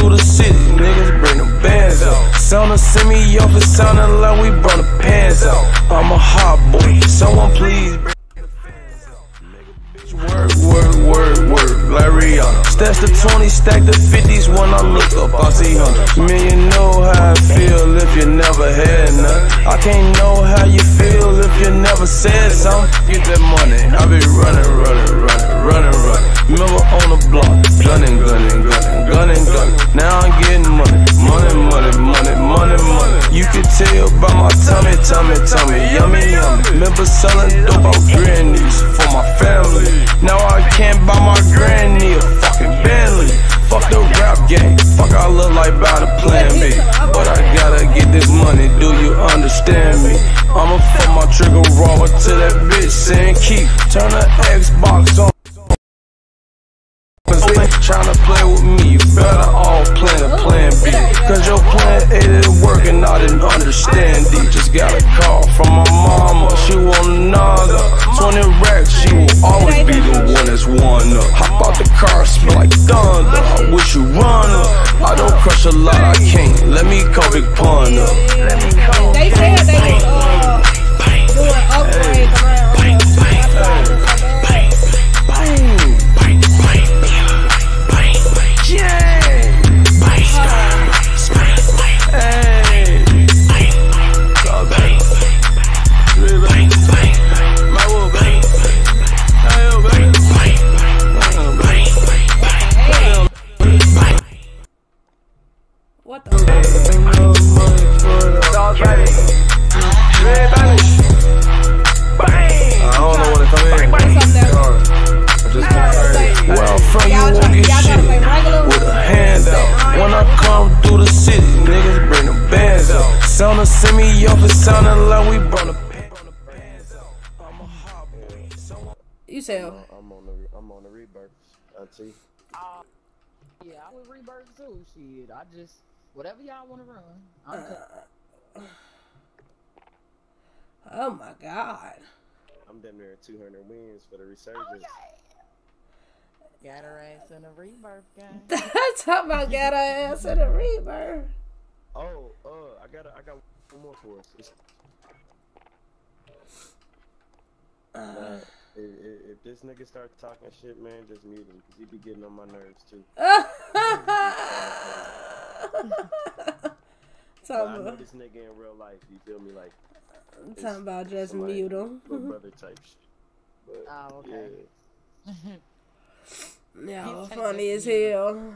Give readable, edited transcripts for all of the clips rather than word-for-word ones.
through the city, niggas bring them bands out. Sound send me off, it sounding like we brought the pants out. I'm a hot boy, someone please bring the fans out. Nigga, bitch, work, like Rihanna. Stash the 20, stack the 50s when I look up, I see hundreds. Man, you know how I feel if you never had none. I can't know how you feel if you never said something. Get that money, I be running. Remember on the block, gunning. Now I'm getting money. You can tell by my tummy, yummy. Remember selling dope out grannies for my family. Now I can't buy my granny a fucking Bentley. Fuck the rap game, fuck I look like bout to plan B. But I gotta get this money, do you understand me? I'ma fuck my trigger raw until that bitch saying keep. Turn the Xbox on. Tryna play with me, you better all plan a plan B. Cause your plan A didn't work and I didn't understand D. Just got a call from my mama, she want another 20 racks, she will always be the one that's one up. Hop out the car, smell like thunder, I wish you run up. I don't crush a lot, I can't, let me call Big Pun up. They said they was doing upgrades around. What the fuck? I don't know when to come in. Where I'm from, you won't get shit with a handout. When I come through the city, niggas bring them bands out. Sound send me off, it sounding like we brought the bands out. I'm a hot boy. You said I'm on the Rebirth. Auntie. Yeah, I would Rebirth too. Shit, I just whatever y'all want to run. oh my god. I'm damn near 200 wins for the resurgence. Got her ass in a Rebirth game. Talk about got her ass in a Rebirth. Oh, I got one more for us. If this nigga starts talking shit, man, just mute him, cause he be getting on my nerves too. I know this nigga in real life, you feel me? Like, I'm talking about just mute him. Little brother type shit. But, oh, okay. Yeah, funny as hell.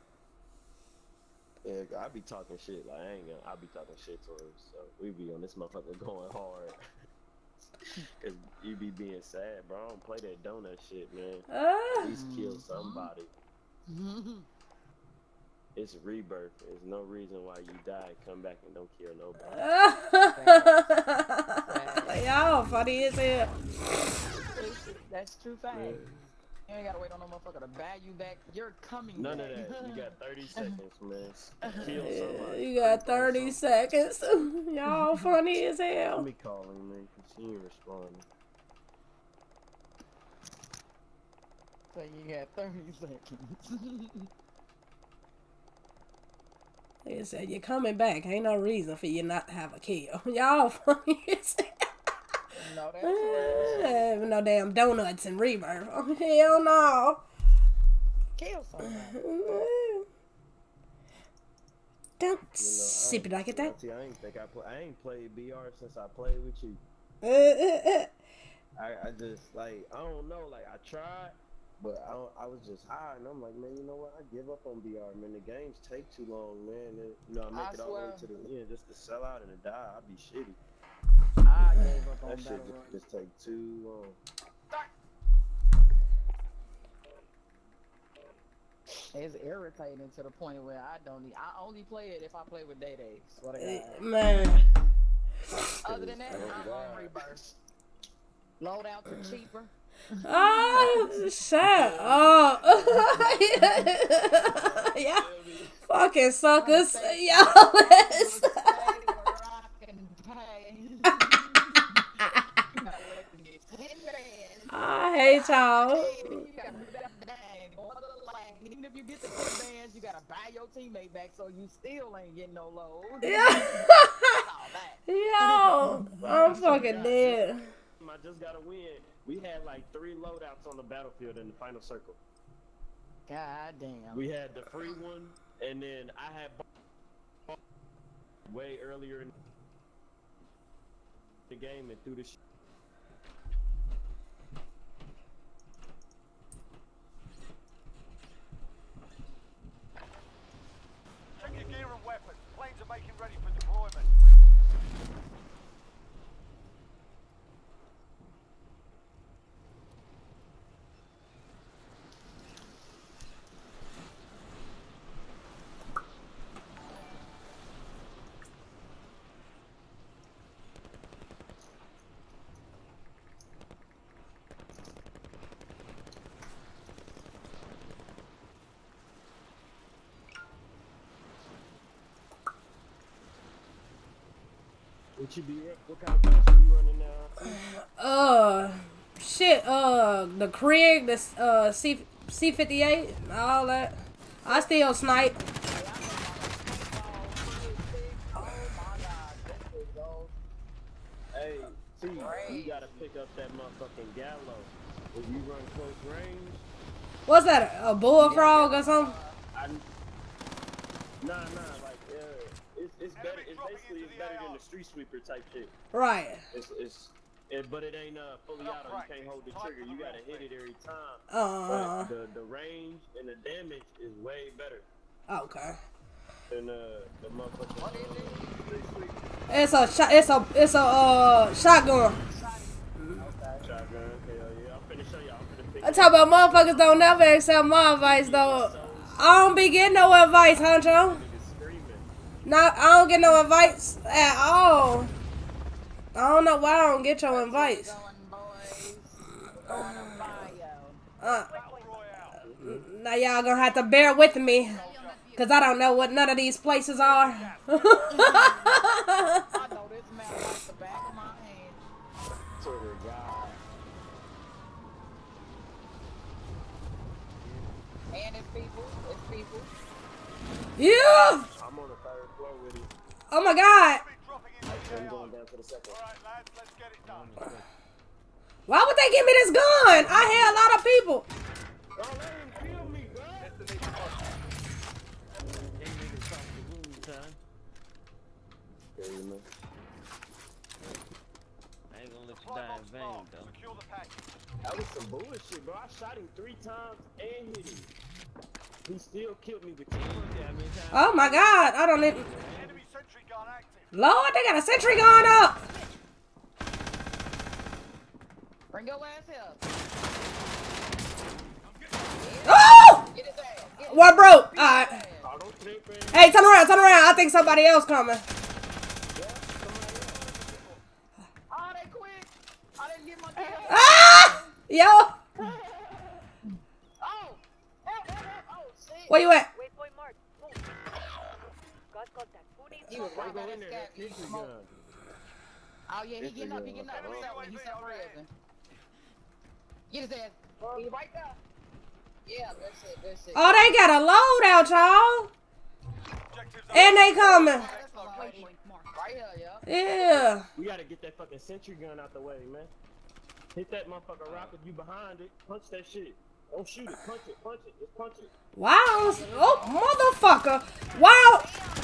Yeah, I be talking shit. Like, I be talking shit to him. So we be on this motherfucker going hard. Cause you be being sad, bro. I don't play that donut shit, man. At least kill somebody. It's rebirth. There's no reason why you die, come back and don't kill nobody. Y'all funny as hell. That's true fact. Yeah. You ain't gotta wait on no motherfucker to buy you back. You're coming None back. of that. You got 30 seconds, man. Kill somebody. You got 30 seconds. Y'all funny as hell. Let me call him, man, because she ain't responding. So you got 30 seconds. They said you're coming back. Ain't no reason for you not to have a kill. Y'all funny as hell. No, that's no damn donuts and rebirth. Oh, hell no. Kill somebody. Don't sip it like it that. I ain't played BR since I played with you. I just like I don't know, like I tried, but I was just high, and I'm like, man, you know what? I give up on BR, man. The games take too long, man. And, I make it all the way to the end just to sell out and to die. I'd be shitty. I gave up on that shit just take too long. It's irritating to the point where I only play it if I play with Day Day. Man. Other than that, I'm on Rebirth. Loadouts are cheaper. Oh, shut up. Yeah. Fucking suckers. Y'all I hate y'all. Even if you get the 10 bands, you gotta buy ride your teammate back so you still ain't getting no load. Yeah. Yo, I'm fucking dead. I just got to win. We had like 3 loadouts on the battlefield in the final circle. God damn. We had the free one, and then I had way earlier in the game and threw the shit. Check your gear and weapons. Planes are making ready for deployment. What kind of class are you running now? Shit, the Krieg, the C58, all that. I still snipe. Hey, see, you gotta pick up that motherfucking Gallo. If you run close range. What's that, a bullfrog or something? Nah, like, it's better. It's basically better than the street sweeper type shit. Right. But it ain't fully auto. You can't hold the trigger. You gotta hit it every time. But the range and the damage is way better. Okay. Than the motherfucking street sweeper. It's a shotgun. Shotgun. Hell yeah. I'm finna show y'all. I talk about motherfuckers don't never accept my advice though. I don't be getting no advice, Huncho. I don't get no advice at all. I don't know why I don't get your advice. Now y'all gonna have to bear with me, cause I don't know what none of these places are. I know this map like the back of my hand. And it's people. Yeah. I'm on the 3rd floor with you. Oh my God. I'm going down to the 2nd. Alright, lads, let's get it done. Why would they give me this gun? I hear a lot of people. Don't let him kill me, bro. I ain't gonna let you die in vain, though. Secure the package. That was some bullshit, bro. I shot him 3 times and hit him. He still killed me with 2 damage. Oh my God. I don't even. Enemy sentry gun active. Lord, they got a sentry gun up. Bring your ass here. Oh! Get his ass. One broke. All right. Oh, don't trip, man. Hey, turn around. I think somebody else coming. Oh, they quit. I didn't get my kill. Ah! Yo. Oh, shit. Where you at? Waypoint mark. Move. Got contact. Who needs He was right Go by in that there. scat. That's his gun. Oh, yeah, he getting up. He's up. He's separating. Get his ass. He's right there. Yeah, that's it. Oh, they got a loadout, y'all. And they coming. That's a lady. Right here, yeah. Yeah. We gotta get that fucking sentry gun out the way, man. Hit that motherfucker rocket, you behind it. Punch that shit. Don't shoot it. Punch it. Just punch it. Wow. Oh, motherfucker. Wow.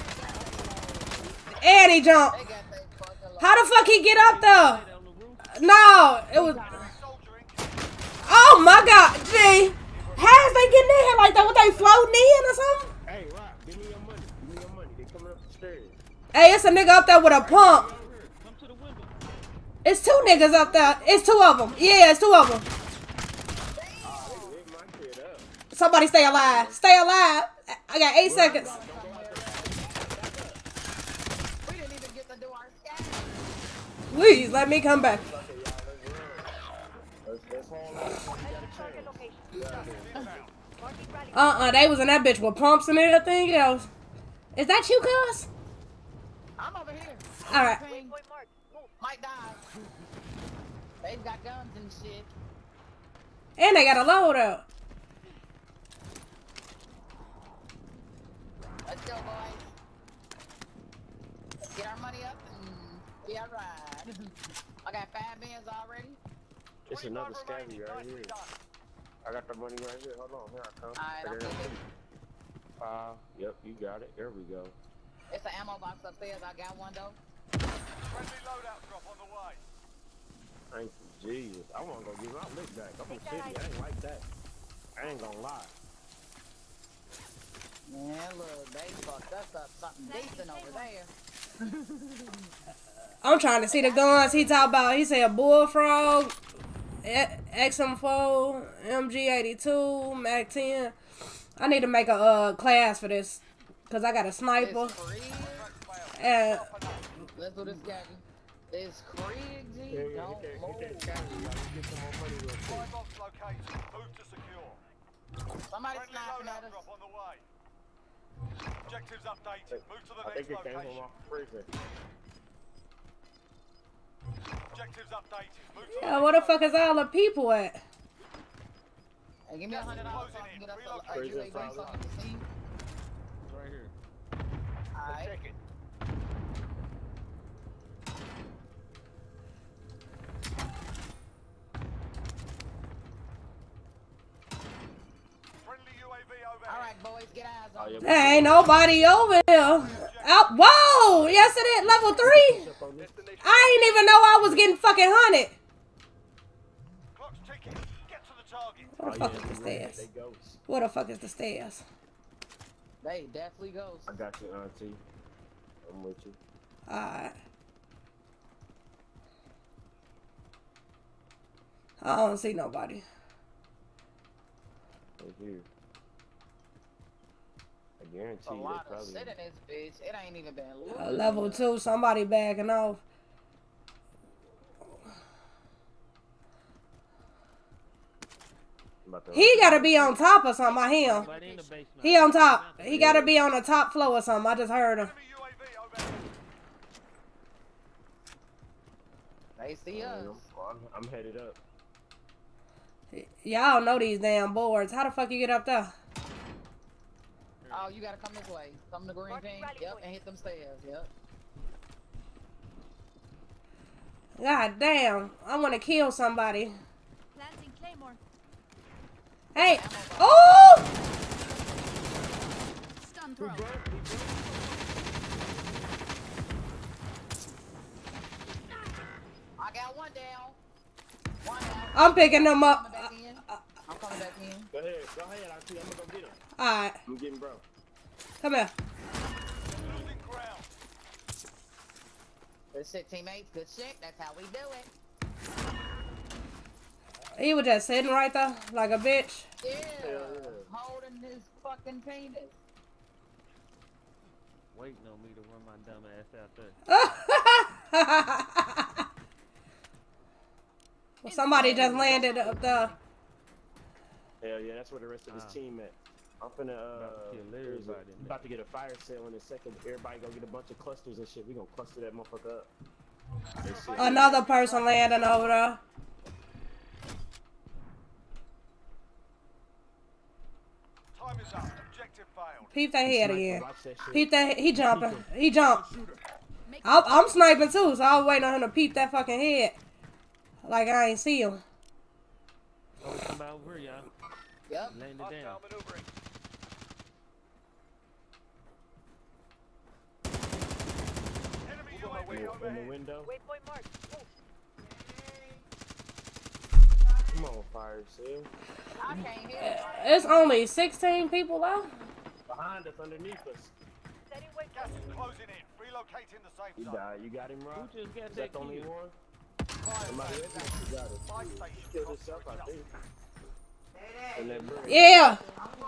And he jumped. They got that fucking How the fuck he get up there? No, it was. Oh my God, G. How's they getting in here like that? What, they floating in or something? Hey, Rock, give me your money. They coming up the stairs. Hey, it's a nigga up there with a pump. It's 2 niggas up there. It's 2 of them. Yeah, it's 2 of them. Oh, they lit my kid up. Somebody stay alive. Stay alive. I got 8 seconds. We didn't even get to do our scat. Please let me come back. Let's hold on. target location. Marking rally. They was in that bitch with pumps and everything else. Is that you, cuz? I'm over here. Alright. Waypoint mark. Move. Might die. They've got guns and shit. And they got a loadout. Yeah, right. I got 5 mins already. It's another scabby right here. I got the money right here. Hold on, here I come. Alright, I'm Yep, you got it. There we go. It's an ammo box upstairs. I got one though. Friendly loadout drop on the way. Thank you, Jesus. I want to go get my lick back. I'm a city. I ain't like that. I ain't gonna lie. Man, look, they fucked us up something decent over there. I'm trying to see the guns he talked about. He said Bullfrog, XM4, MG82, Mac 10. I need to make a class for this because I got a sniper. And let's do this, Gabby. It's Krieg, G. Don't move. Box located. Move to secure. Somebody Friendly sniping loadout at us. drop on the way. Objectives updated. Move to the I think next it came from location. off prison. Objectives updated. Move to yeah, where the fuck is all the people at? Hey, give me $100 so I can get us a Prison UAV so I can see. It's right here. Alright. check it. Friendly UAV overhead. Alright, boys, get eyes on it. There ain't nobody over here. Whoa! Yes, it is. Level 3? I ain't even know I was getting fucking hunted. Clock's ticking. Get to the target. Where the fuck is the stairs? They ghosts. Where the fuck is the stairs? They definitely goes. I got you, auntie. I'm with you. Alright. I don't see nobody. Right here. I guarantee A you lot they of probably. shit in this bitch. It ain't even been looted. Level 2, somebody backing off. He gotta be on top or something. I hear him. Somebody in the basement. He on top. He gotta be on the top floor or something. I just heard him. Enemy UAV overhead. They see us. I'm headed up. Y'all know these damn boards. How the fuck you get up there? Oh, you gotta come this way. Come to green thing. Yep, and hit them stairs. Yep. God damn. I wanna kill somebody. Planting Claymore. Hey! Oh! Stun throw. I got one down. One down. I'm picking them Coming up. back in. I'm coming back in. Go ahead, auntie. I'm gonna go get him. Alright. I'm getting bro. Come here. Losing ground. Good shit, teammates. Good shit. That's how we do it. He was just sitting right there like a bitch. Yeah. yeah. Holding his fucking penis. Waiting on me to run my dumb ass out there. Well, somebody just landed up there. Hell yeah, that's where the rest of his team at. I'm finna About to kill everybody in about to get a fire sale in a second. Everybody go get a bunch of clusters and shit. We gonna cluster that motherfucker up. Another person landing over there. Time is up. Objective failed. Peep that head again. Watch that shit. Peep that. He jumping. He jumped. I'm sniping too, so I was waiting on him to peep that fucking head. Like I ain't see him. Oh, come out over here, y'all. Yep. Laying it down. Hostile maneuvering. Enemy UAV In the overhead. window. Waypoint marked. Move. Come on, fire sale. I can't hear it. It's only 16 people left. Behind us, underneath us. Setting Gas waypoint. is closing in. Relocating the safe You zone. died. You got him, Rob? Who just got Is that that the only kill? one? Fire Somebody station. else you got it. Fire You station. killed Costs yourself, are I think. adjusted. And that bird. Yeah.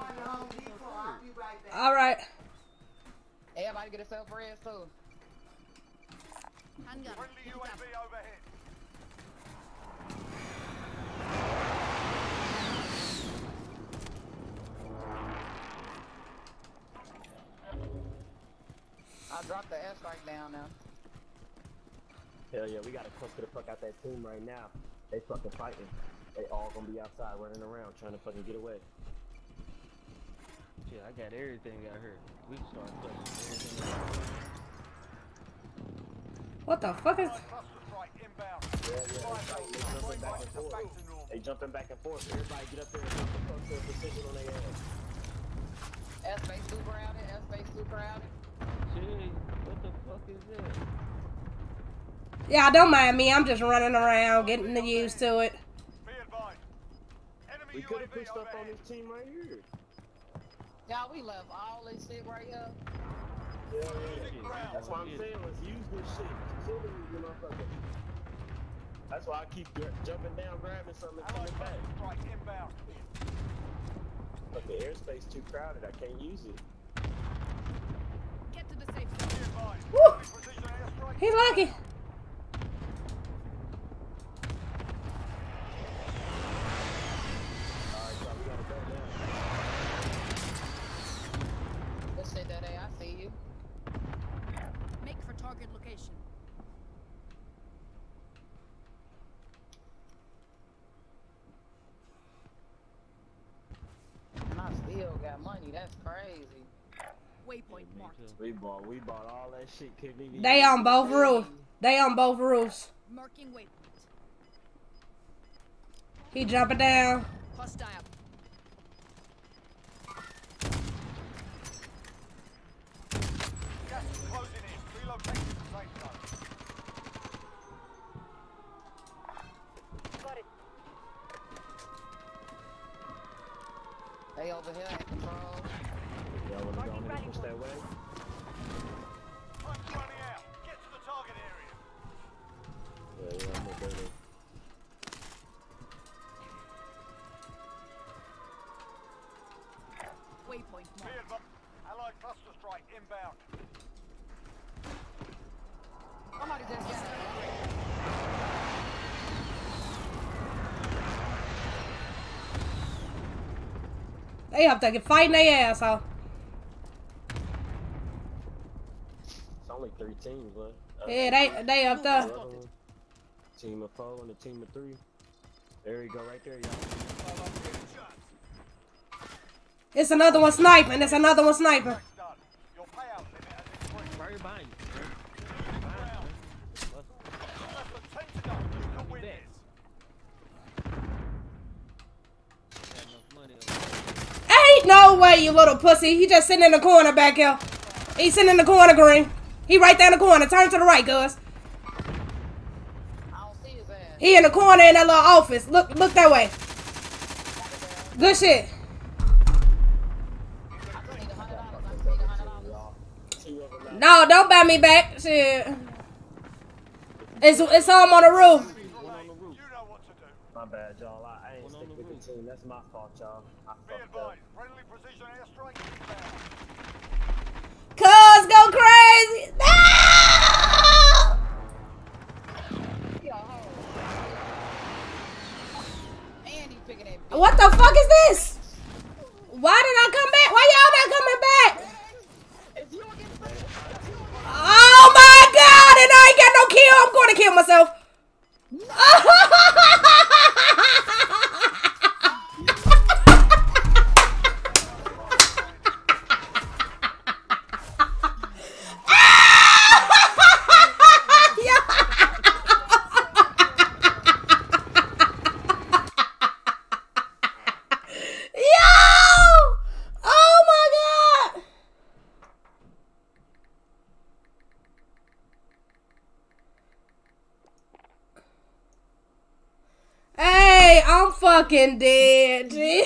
All right. Everybody get a self res too. Handgun. Friendly UAV overhead. I dropped the airstrike down now. Hell yeah, we gotta cluster the fuck out that team right now. They fucking fighting. They all gonna be outside running around trying to fucking get away. Shit, I got everything out here. We can start clutching everything. What the fuck is? They jumping back and forth. Everybody get up there and put the position on their ass. S-Space too crowded. S-Space too crowded. Shit, what the fuck is that? Yeah, don't mind me. I'm just running around, getting used to it. We could have pushed up on this team right here. Y'all, we left all this shit right here. Yeah. That's why I'm saying, let's use this shit. Chilling, you motherfucker. That's why I keep jumping down, grabbing something, and coming back. But the airspace too crowded. I can't use it. Get to the safe zone. Woo! He lucky. Let's say that, I see you. Make for target location. And I still got money. That's crazy. Waypoint marked. We bought all that shit. Couldn't even. They on both roofs. They on both roofs. Marking waypoint. He jumping down. Hostile. Gas is closing in. Relocating to safe zone. Got it. They over here at control. Y'all wanna go ahead and push that way? Time's running out. Get to the target area. Yeah, I'm gonna go there. Waypoint Be marked. advised. Allied cluster strike inbound. Somebody just got out. They up there fighting their ass off. It's only 3 teams, but. Yeah, they up there. Team of 4 and a team of 3. There you go, right there, y'all. It's another one sniping. It's another one sniping. Done. Your payout limit has increased. Right behind you. Less than 10 to go. You can win this. Got enough money. Ain't no way, you little pussy. He just sitting in the corner back here. He's sitting in the corner, Green. He right there in the corner. Turn to the right, Gus. I don't see his ass. He in the corner in that little office. Look that way. Good shit. I just need $100. I just need $100. Y'all. 2 of them out. No, don't buy me back. Shit. It's home on the roof. One on the roof. You know what to do. My bad, y'all. I ain't One on stick the with roof. the team. That's my fault, y'all. I Be fucked up. advised. Friendly precision airstrike inbound. Cuz go crazy. No! Yo, and he's picking that bitch. What the fuck is this? Why did I come back? Why y'all not coming back? It's you against me. Oh my god, and I ain't got no kill. I'm going to kill myself. I'm fucking dead, G.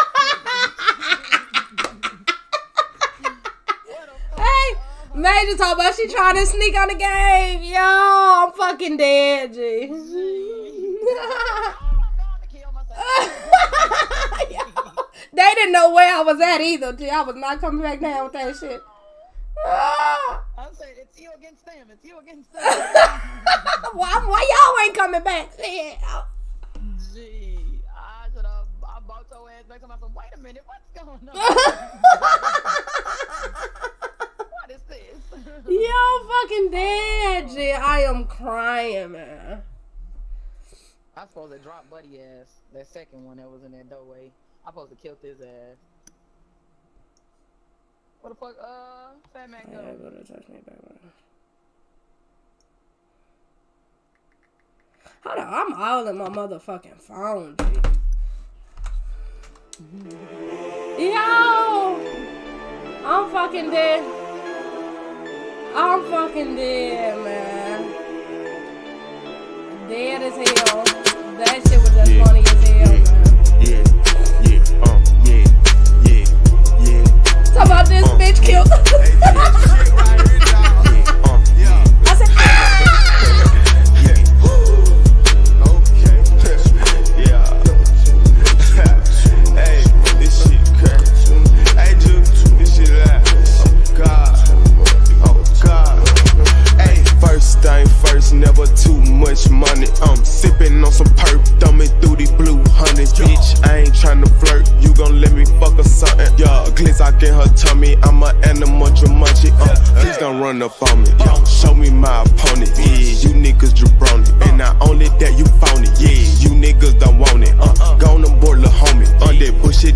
Hey, Major talk about she trying to sneak on the game. Yo, I'm fucking dead, G. I'm going to kill myself. They didn't know where I was at either, G. I was not coming back down with that shit. I'm saying it's you against them. It's you against them. Why y'all ain't coming back? Gee, I bought your ass back to myself. Wait a minute, what's going on? What is this? Yo, fucking dead, G. I am crying, man. I supposed to drop Buddy ass. That second one that was in that doorway. I supposed to kill his ass. What the fuck, Fat Man go? Yeah, go to touch me back. I'm all in my motherfucking phone, G. Yo! I'm fucking dead. I'm fucking dead, man. Dead as hell. That shit was just funny as hell, man. Talk about this bitch killed. I said, Hey, this shit crazy. Hey, Juke, this shit loud. Oh God. Hey, first thing first, never too much money. I'm sipping on some perp, thumbing through the blue honey. Bitch, I ain't tryna flirt. You gon' let me fuck or something? Yeah, glitz out in her tummy. I'm a animal, Jumanji. Please don't run up on me. Show me my opponent. Yeah, you niggas jabroni. And not only that, you phony. Yeah, you niggas don't want it. Go on board, lil' homie. On that bullshit.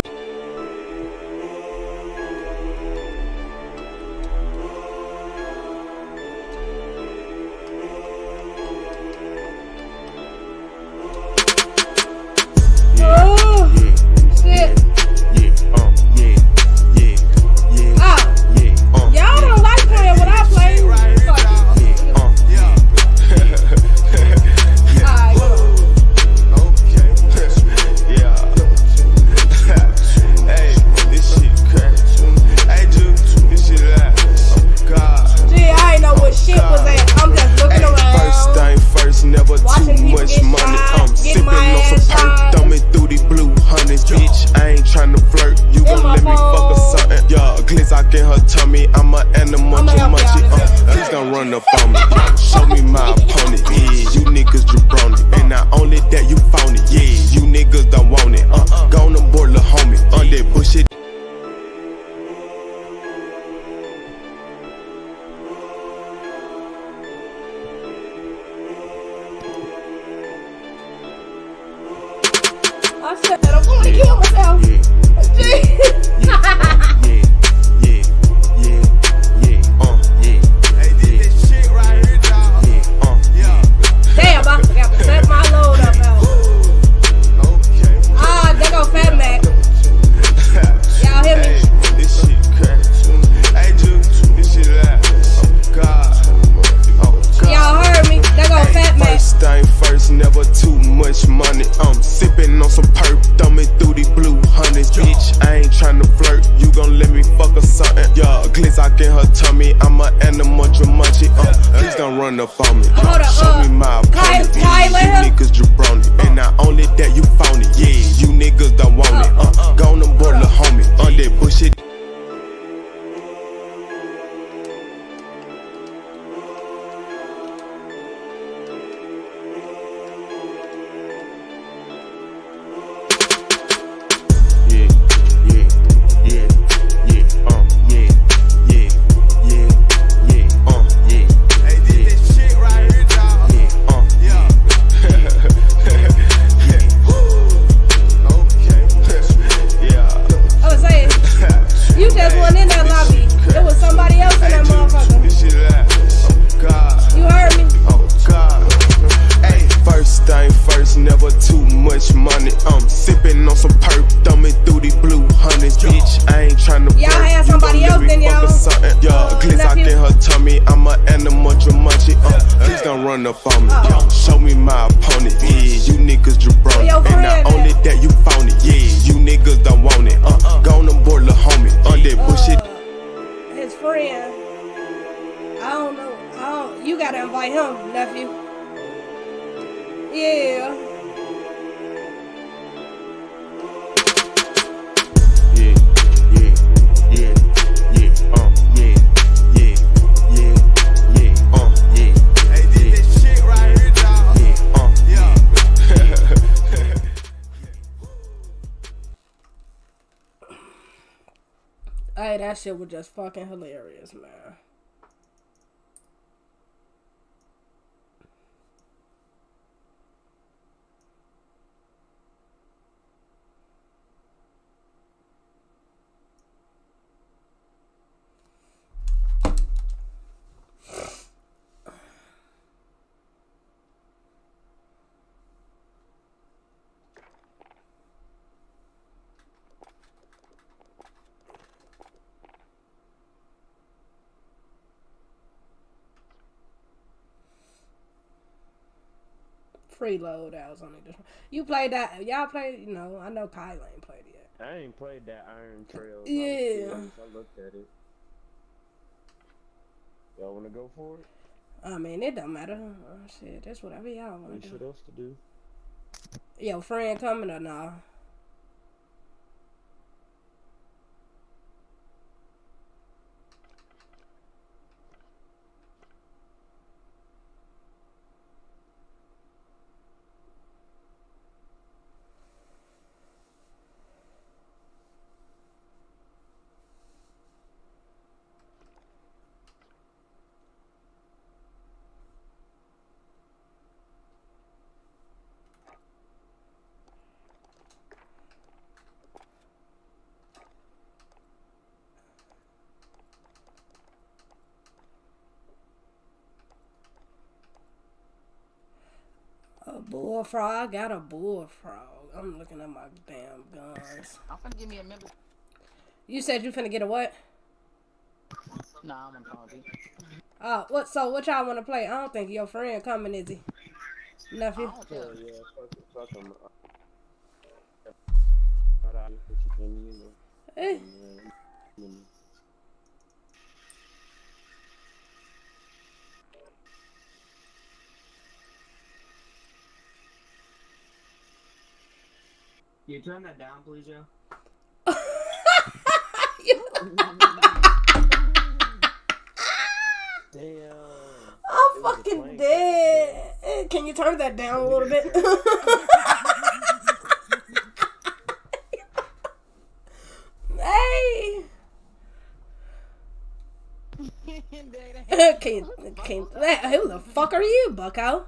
Hey, that shit was just fucking hilarious, man. preload that was only this one. You played that? Y'all played? You know, I know Kyle ain't played it yet. I ain't played that Iron Trail. Yeah. I looked at it. Y'all wanna go for it? I mean, it don't matter. Oh, shit, that's whatever y'all wanna do. What else to do? Your friend coming or nah? A bullfrog? I got a bullfrog. I'm looking at my damn guns. I'm finna give me a member. You said you finna get a what? Nah, I'm gonna call you. What? So what y'all wanna play? I don't think your friend coming, is he? Nephew? Oh, yeah, fuck him. Eh. Can you turn that down, please, Joe? Damn. I'm fucking dead. Can you turn that down a little bit? Hey. Who the fuck are you, bucko?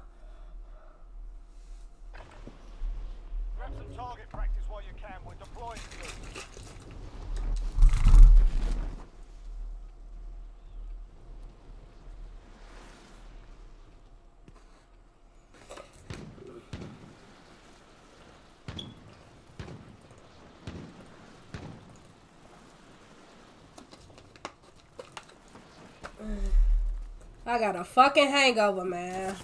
Grab some target practice while you can. We're deploying you. I got a fucking hangover, man.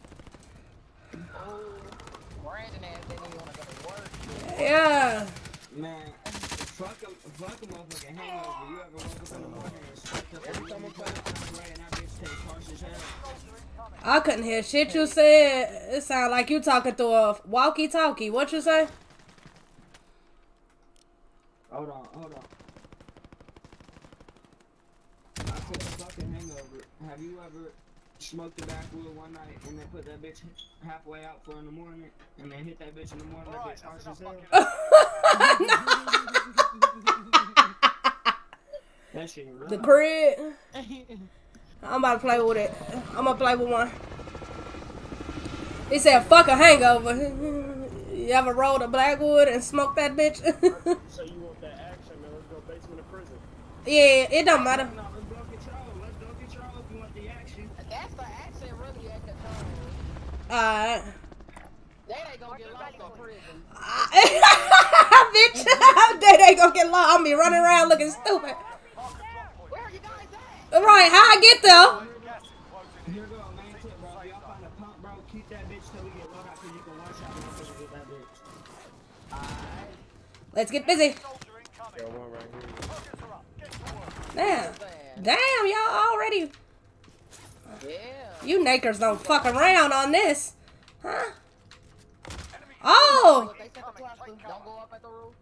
Brandon ass didn't even wanna go to work. Yeah. Man, fuck a motherfucking hangover. You ever woke up in the morning and slept up every time I play the right and that bitch takes harsh as hell? I couldn't hear shit you said. It sounded like you talking through a walkie-talkie. What you say? Hold on. I said a fucking hangover. Have you ever smoked a backwood one night and then put that bitch halfway out for in the morning and then hit that bitch in the morning? That bitch harsh as hell. That shit real. The crib. I'm about to play with it. I'm gonna play with one. He said, fuck a hangover. You ever rolled a Blackwood and smoked that bitch? So you want that action, man? Let's go basement of prison. Yeah, it don't matter. No, let's go control if you want the action. That's the accent really at control. Alright. They ain't gonna get lost in prison. Bitch, they ain't gonna get lost. I'm be running around looking stupid. Where are you guys at? Right, how I get there? Here go, main tip, bro. Y'all find a pump, bro. Keep that bitch till we get load out, cause you can one shot motherfuckers with that bitch. Alright. Let's get busy. Got one right Damn. here. Damn, y'all already. Yeah. You nakers don't fuck around on this. Huh? Oh! They sent the cluster. Don't go up at the roof.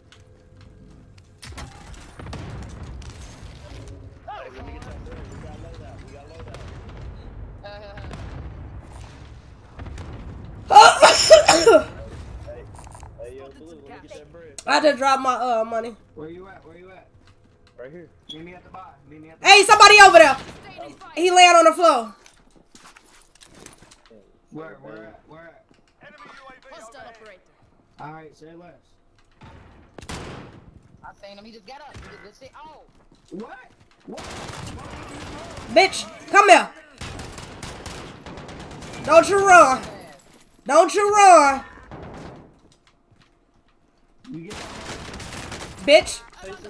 Hey, let me get that thing. We got load out. Hey, yo, Blue, let me get that bread. I just dropped my money. Where you at? Right here. Meet me at the bar. Hey, somebody over there. He laying on the floor. Where at? Enemy UAV overhead. Alright, say less. I seen him. He just got up. He just said, oh. What? Bitch, come here. Don't you run. Don't you run. You get Bitch.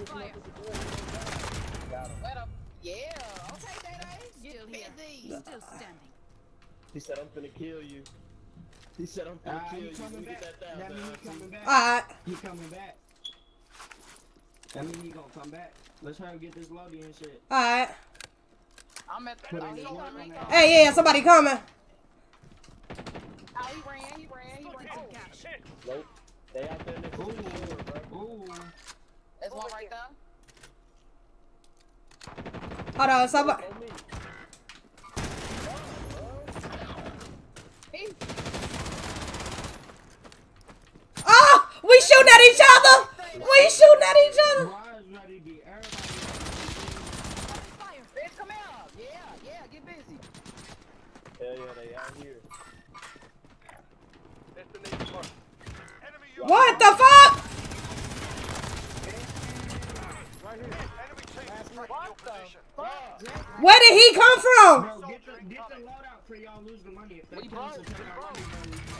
Yeah. Okay, Day-Day. Still here. Still standing. He said, I'm finna kill you. He said I'm gonna kill you. Coming back. That mean he coming back. Alright. He coming back. That mean he gonna come back. Let's hurry and get this loading and shit. Alright. I'm at the Hey, yeah, somebody coming. Oh, he ran. Nope. They out there next to the door, bro. Ooh. There's one right there. Hold on, somebody. Oh, we shooting at each other. We shooting at each other. Bitch, come out. Yeah, get busy. Hell yeah, they out here. What the fuck? Enemy team is tracking your position. Where did he come from? Bro, get the loadout for y'all lose the money. If they kill us, take our money,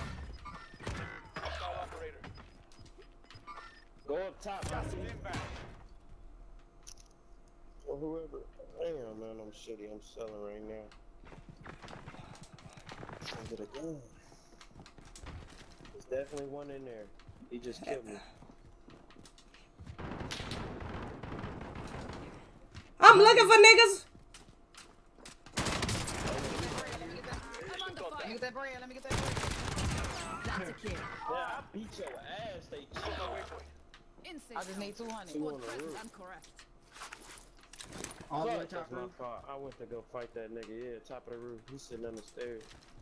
Go up top, I see. Or whoever. Damn, man, I'm shitty. I'm selling right now. I get a gun. There's definitely one in there. He just killed me. I'm looking for niggas. Let me get that bread. That's a kid. Yeah, I beat your ass. They cheated. I just need 200. Two on the roof. All the way That's top my roof. fault. I went to go fight that nigga. Yeah, top of the roof. He's sitting on the stairs.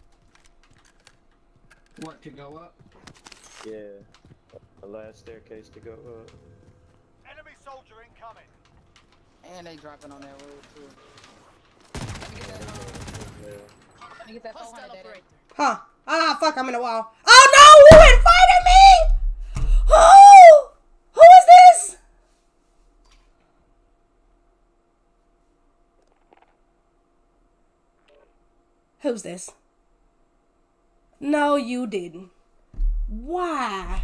What, to go up? Yeah. The last staircase to go up. Enemy soldier incoming. And they dropping on that road too. Let me get that 400 there. Huh. Ah, fuck, I'm in the wall. Oh no, who invited me? Who is this? Who's this? No, you didn't. Why?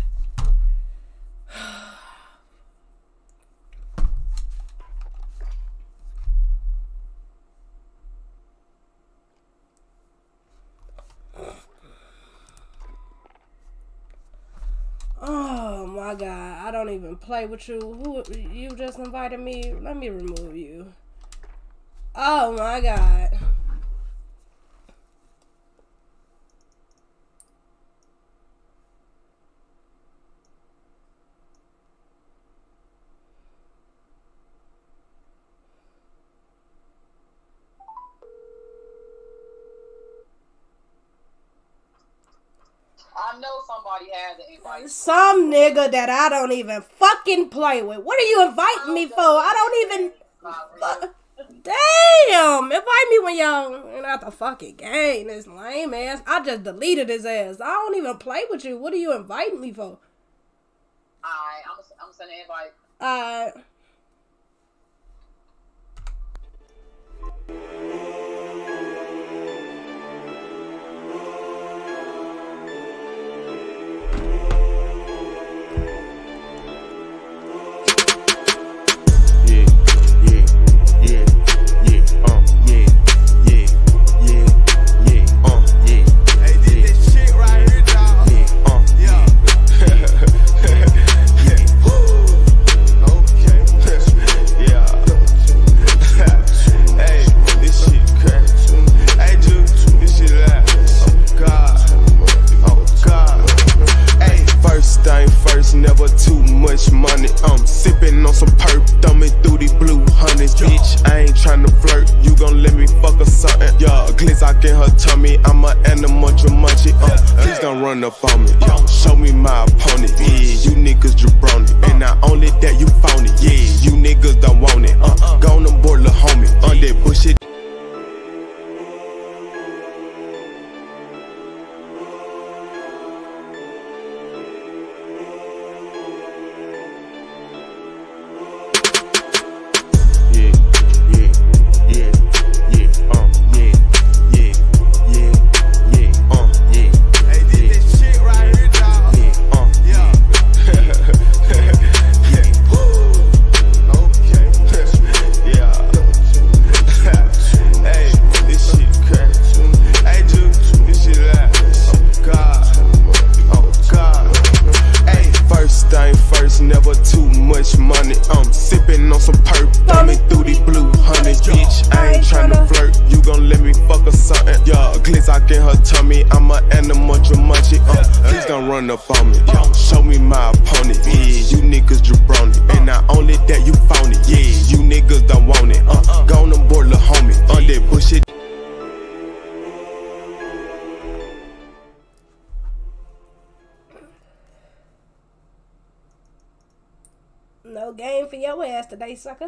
Oh my god, I don't even play with you. Who, you just invited me? Let me remove you. Oh my god. I know somebody had the invite. Some nigga that I don't even fucking play with. What are you inviting me for? I don't even... Damn! Invite me when y'all not the fucking game. This lame ass. I just deleted his ass. I don't even play with you. What are you inviting me for? Alright, I'm sending an invite. Never too much money. Sipping on some perp, thumbing through these blue honeys. Bitch, I ain't tryna flirt. You gon' let me fuck or something. Yeah, glizzock in her tummy. I'm an animal, Jumanji. Please don't run up on me. Show me my opponent. Yeah, you niggas jabroni. And not only that, you phony. Yeah, you niggas don't want it. Go on board, lil' homie. On that bullshit. something. Yeah, glitz out in her tummy. I'm an animal, Jumanji. Please don't run up on me. Show me my opponent. Yeah, you niggas jabroni. And not only that, you phony. Yeah, you niggas don't want it. Go on the board, little homie. On that bullshit. No game for your ass today, sucker.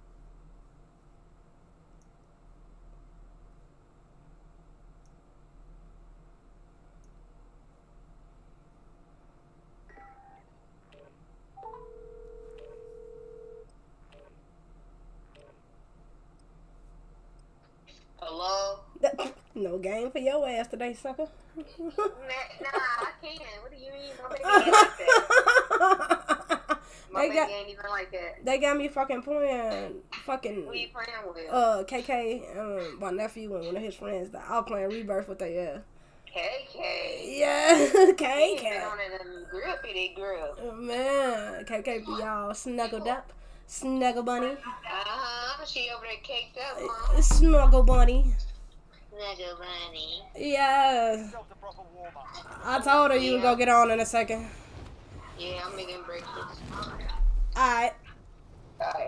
Hello? No game for your ass today, sucker. Nah, I can't. What do you mean? Nobody ain't like that. My baby ain't even like that. They got me fucking playing fucking. Who you playing with? KK, my nephew and one of his friends. I was playing Rebirth with their KK. Yeah, KK. Been on them grill. Man, KK be all snuggled up. Snuggle bunny. She over there caked up, huh? Snuggle bunny. Snuggle bunny. Yeah. I told her you would go get on in a second. Yeah, I'm making breakfast. Alright. Alright.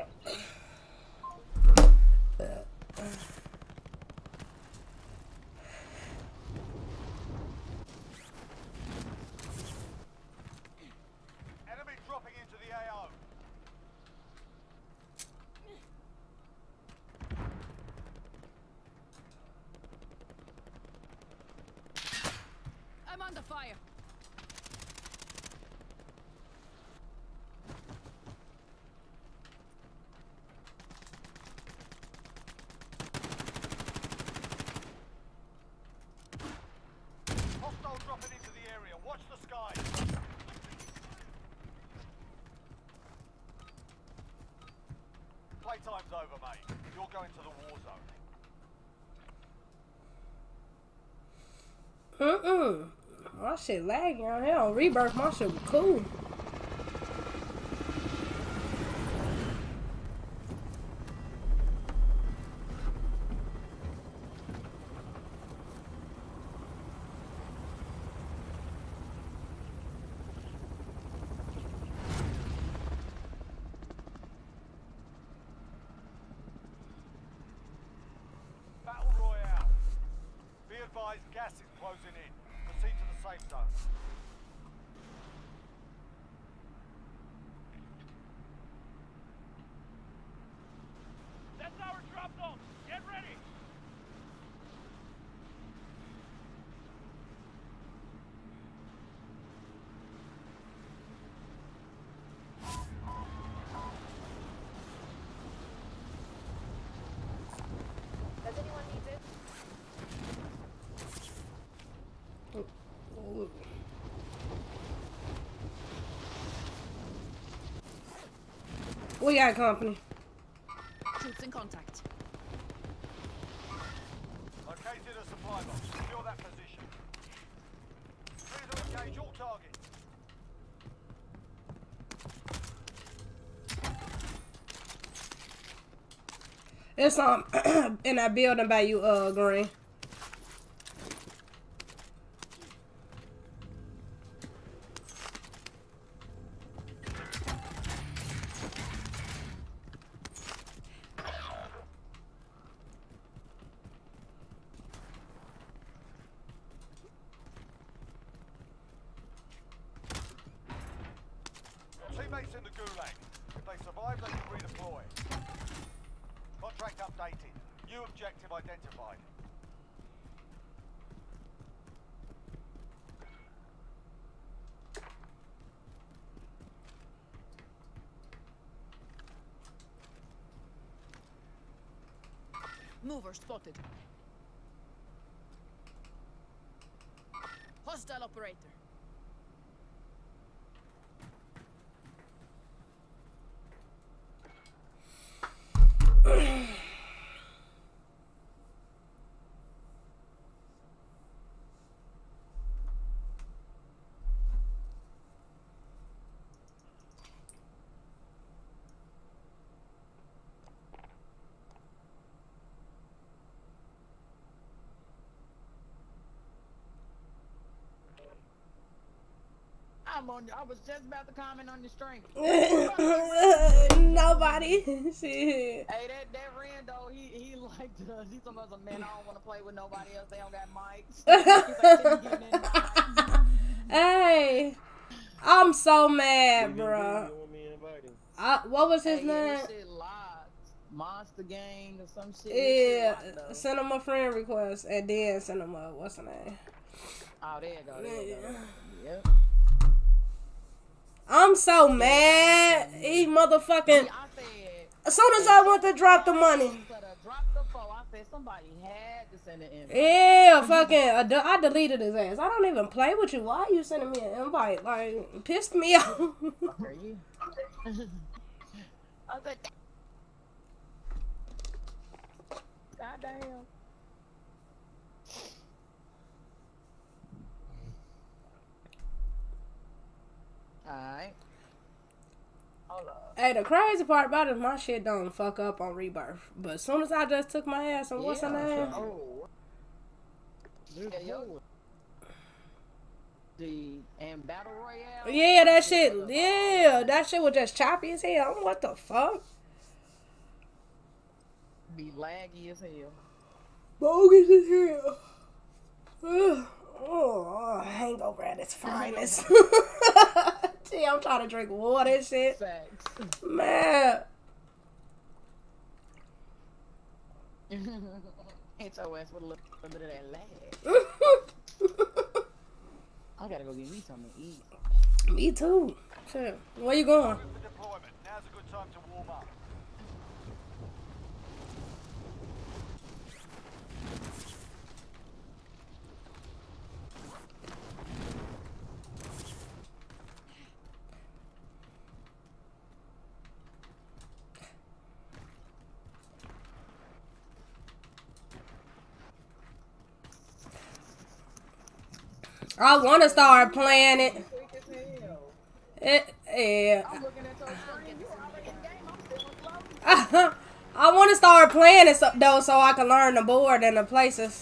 Enemy dropping into the AO. I'm under fire. Hostile dropping into the area. Watch the sky. Playtime's over, mate. You're going to the war zone. My shit lagging on here on Rebirth. My shit was cool. Battle Royale. Be advised, gas is closing in. Proceed to the safe zone. Death Tower dropped on. Get ready. Does anyone need it? We got company. Troops in contact. Located a supply box. Secure that position. Clear to engage all targets. It's in that building by you, Green. Teammates in the gulag. If they survive, they can redeploy. Contract updated. New objective identified. Mover spotted. Hostile operator. I was just about to comment on the stream. Nobody. Shit. Hey, that Rando, he liked us. He's talking about, man, I don't want to play with nobody else. They don't got mics. He's like, hey, I'm so mad, bro. What was his name? Shit locked. Monster Gang or some shit. Yeah, send him a friend request and then send him a, what's the name? Oh, there you go. There you go. Yep. I'm so mad. He motherfucking. As soon as I went to drop the money. I said somebody had to send an invite. Yeah, fucking. I deleted his ass. I don't even play with you. Why are you sending me an invite? Like, pissed me off. Are you? I said, goddamn. Alright. Hold up. Hey, the crazy part about it is my shit don't fuck up on Rebirth. But as soon as I just took my ass on what's her name? Oh. And Battle Royale. Yeah, that shit. Yeah, that shit was just choppy as hell. What the fuck? Be laggy as hell. Bogus as hell. Oh, hangover at its finest. See, I'm trying to drink water and shit. Facts. Man. Hit your ass with a little bit of that lag. I gotta go get me something to eat. Me too. Shit. Where you going? For deployment. Now's a good time to warm up. I want to start playing it. Yeah. I'm looking at your screen. You already in the game. I'm still close. I want to start playing it though, so I can learn the board and the places.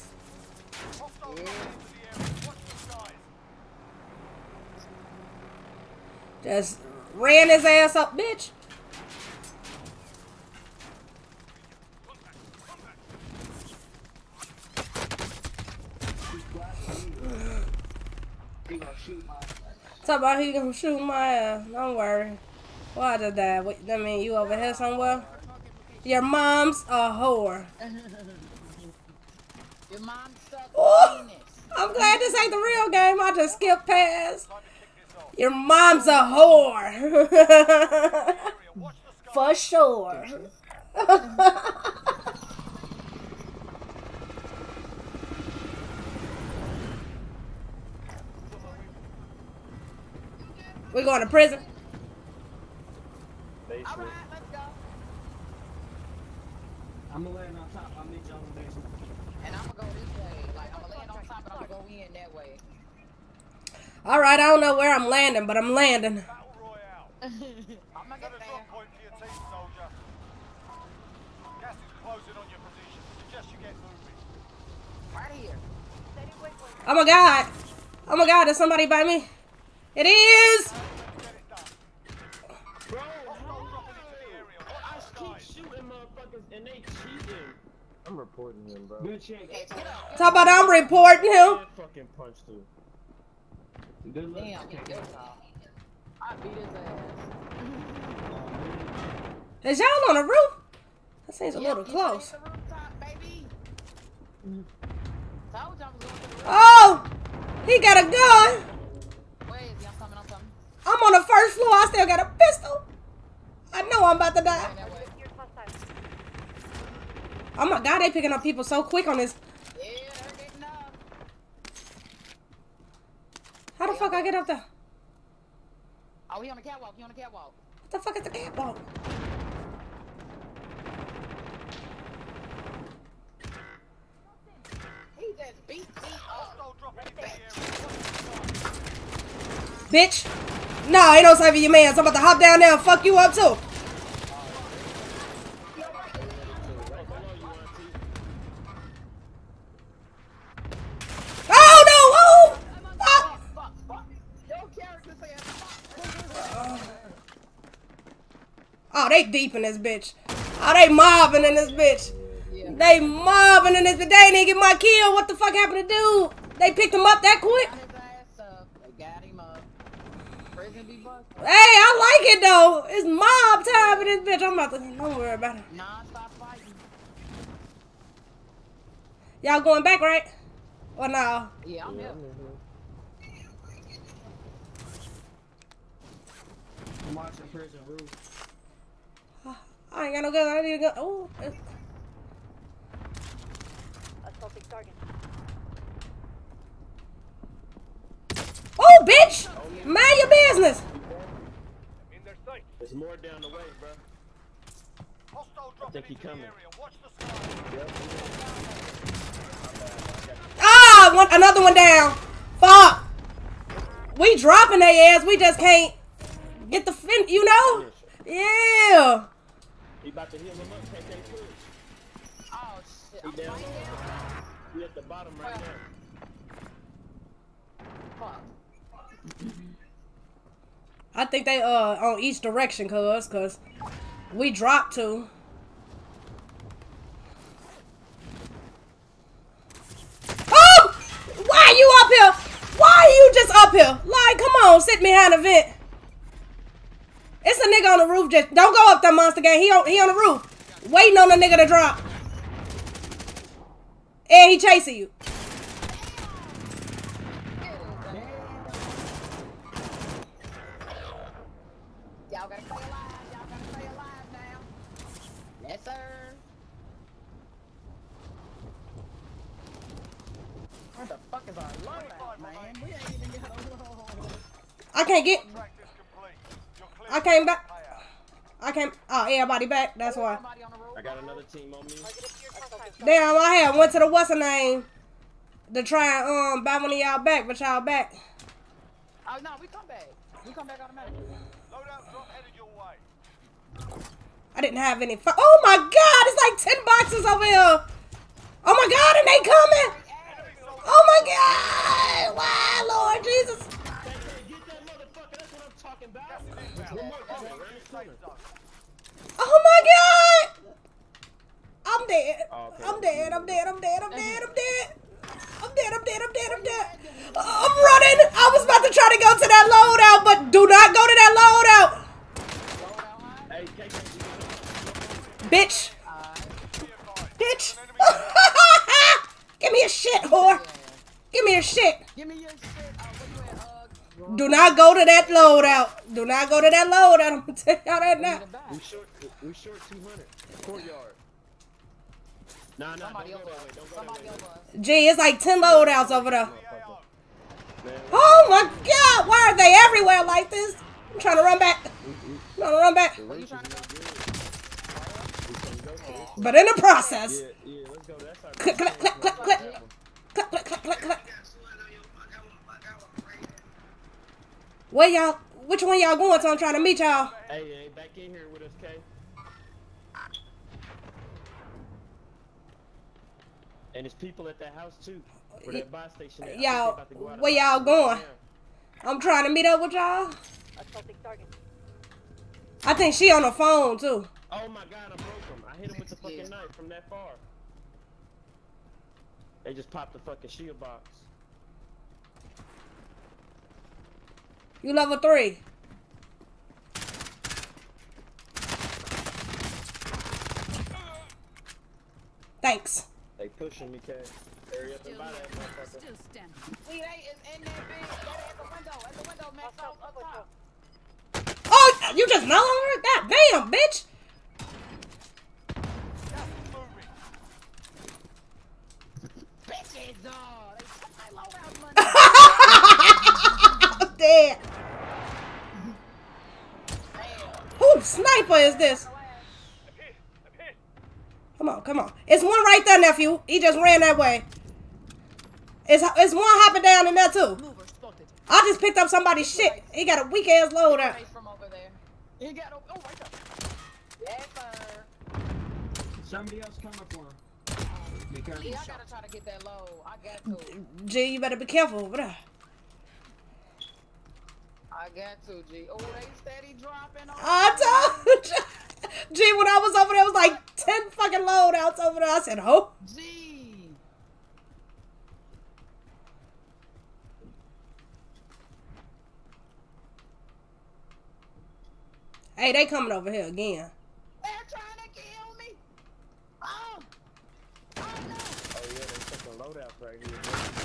Just ran his ass up, bitch. Talk about he gonna shoot my ass. Don't worry. Well, I just died. Wait, that mean you over here somewhere? Your mom's a whore. Your mom sucks. I'm glad this ain't the real game. I just skipped past. Your mom's a whore. For sure. We going to prison? Alright, let's go. I'm gonna land on top. I'll meet y'all in the basement. And I'm gonna go this way. Like, I'm gonna land on top and I'm gonna go in that way. Alright, I don't know where I'm landing, but I'm landing. Battle Royale. I'm gonna get Set a there. drop point for your team, soldier. Gas is closing on your position. Suggest you get moving. Right here. Oh my god. Oh my god, there's somebody by me. It is! Bro, I keep shooting motherfuckers and they cheating. I'm reporting him, bro. Good check. Talk about I'm reporting him. Fucking punch too. Good luck. Damn, he good job. I beat his ass. Is y'all on the roof? That seems a little Yep, close. The rooftop, baby. Told you I was going to the roof. Oh! He got a gun! Where is he? I'm coming. I'm on the first floor. I still got a pistol. I know I'm about to die. Oh my god, they picking up people so quick on this. Yeah, they're getting up. How the fuck I get up there? Oh, he on the catwalk. He on the catwalk. What the fuck is the catwalk? He just beat me up. Bitch. No, ain't no saving your mans. I'm about to hop down there and fuck you up too. Oh no! Oh! Fuck! Your character said they deep in this bitch. Oh, they mobbing in this bitch. Yeah. They mobbing in this bitch. They ain't even get my kill. What the fuck happened to dude? They picked him up that quick. Got his ass up. They got him up. Prison be busted. Hey, I like it though. It's mob time in this bitch. I'm about to. Don't worry about it. Non-stop fighting. Y'all going back, right? Or no? Yeah, I'm here. I'm watching Prison Roof. I ain't got no gun. I need a gun. Oh. Assaulting target. Oh, bitch! Mind your business. In their sight. There's more down the way, bro. Hostile I dropping think he into the coming. area. Watch the sky. Ah, another one down. Fuck. We dropping their ass. We just can't get the fin. You know? Yeah. He about to heal him up. Can't push. Oh, shit. He I'm down. fighting now. He at the bottom right now. Fuck. I think they on each direction, cause we dropped to. Oh! Why are you up here? Why are you just up here? Like, come on, sit behind a vent. It's a nigga on the roof. Just don't go up there, Monster Gang. He on the roof, waiting on the nigga to drop. And he chasing you. Y'all gotta stay alive. Y'all gotta stay alive now. Yes, sir. Where the fuck is our loadout, man? We ain't even got a load. I can't get. Practice complete. You're clear I came back. payout. I can't. Oh, everybody back. That's why. Somebody on the roof. I got another team on me. Damn, I had went to the what's her name to try and buy one of y'all back, but y'all back. Oh, no, we come back. We come back automatically. Loadout drop headed your way. I didn't have any. Oh my God! It's like 10 boxes over here. Oh my God! And they coming. Oh my God! Wow, Lord Jesus! Get that motherfucker. That's what I'm talking about. Oh my God! I'm dead. Oh, okay. I'm dead. I'm dead. I'm dead. I'm dead. I'm dead. I'm dead. I'm dead. I'm dead. I'm dead. I'm running. I was about to try to go to that loadout, but do not go to that loadout. Hey, Bitch. Bitch. Give me a shit, whore. Give me a shit. Give me your shit. Where you at, Do not go to that loadout. Do not go to that loadout. I'm gonna tell y'all that now. We short 200. Courtyard. Nah, Somebody don't go over that way. us. Don't go Somebody that way. over us. Gee, it's like 10 loadouts over there. Man, Oh my God, why are they everywhere like this? I'm trying to run back. I'm trying to run back. Where you trying to go? But in the process, yeah, let's go. That's our click, click, click, click, click, click, click, click, click, click. Where y'all? Which one y'all going to? I'm trying to meet y'all. Hey, back in here with us, Kay. And there's people at that house too. Where that buy station at. Y'all, where y'all going? I'm trying to meet up with y'all. Assaulting target. I think she on the phone too. Oh my God, I broke him. I hit him with the fucking knife from that far. They just popped the fucking shield box. You level 3. Thanks. They pushing me, Kay. Hurry up and buy that motherfucker. See, they is in that bitch. At the window, Max, up top. Oh, you just no longer? God damn, bitch. Bitches, they took my loadout money. I'm dead. Who sniper is this? Come on, come on. It's one right there, nephew. He just ran that way. It's one hopping down in there too. I just picked up somebody's shit. He got a weak ass loadout. From over there. He got a, oh, right there. Yes, sir. Somebody else coming for him. Be careful. Yeah, I gotta try to get that low. I got to. G, you better be careful over there. I got to, G. Oh, they steady dropping on I told you. Gee, when I was over there, it was like 10 fucking loadouts over there. I said, oh. Gee. Hey, they coming over here again. They're trying to kill me. Oh. Oh, no. Oh, yeah, they taking loadouts right here,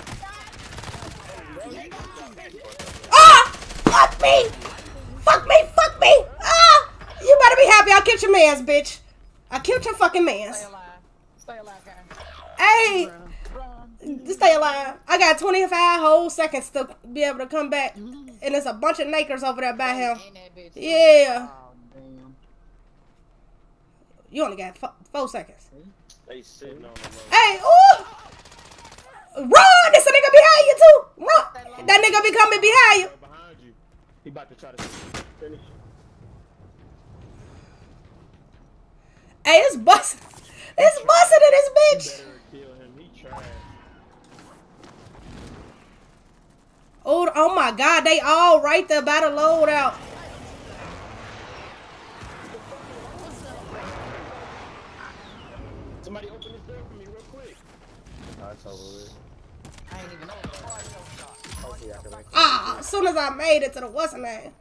Ah! Fuck me! Fuck me! Fuck me! Ah! You better be happy I killed your mans, bitch. I killed your fucking mans. Stay alive. Stay alive, guys. Hey! Run. Stay alive. I got 25 whole seconds to be able to come back. And there's a bunch of nakers over there by him. Yeah. Oh, damn. You only got 4 seconds. They sitting on the road. Hey, ooh! Run! There's a nigga behind you, too! Run! That nigga be coming behind you. Behind you. He about to try to finish. Hey, it's busting. It's busting in this bitch. You better kill him. He tried. Oh my God, they all right there by the loadout. Somebody open this door for me real quick. That's over with. I ain't even know Hopefully I can make it. Ah, as soon as I made it to the what's her name.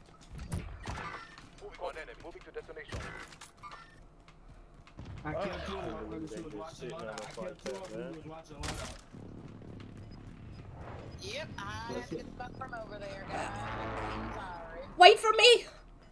Moving to destination. I killed two of them motherfuckers who was watching loadout. I killed two of them who was watching loadout. Yep, I had to get stuck from over there, guys. I'm sorry. Wait for me.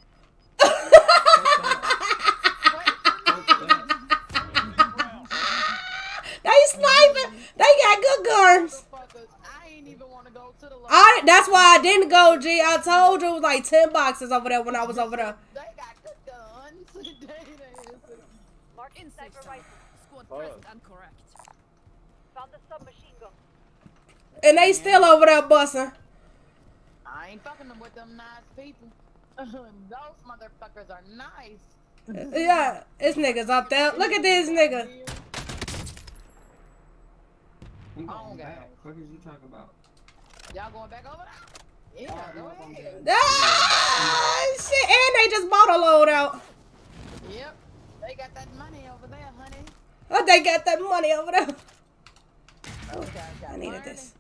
They sniping. They got good guns. I ain't even want to go to the That's why I didn't go, G. I told you it was like 10 boxes over there when I was over there. They got good guns. Mark in cipher rifle. Squad present and correct. Found the submachine gun. And they still over there busting. I ain't fucking them with them nice people. Those motherfuckers are nice. Yeah, it's niggas up there. Look at this nigga. I'm Oh, going God. back. What is you talking about? Y'all going back over there? Yeah, Oh, go no, I'm ahead. dead. Ah, shit. And they just bought a loadout. Yep. They got that money over there, honey. Oh, they got that money over there. Okay, I needed this.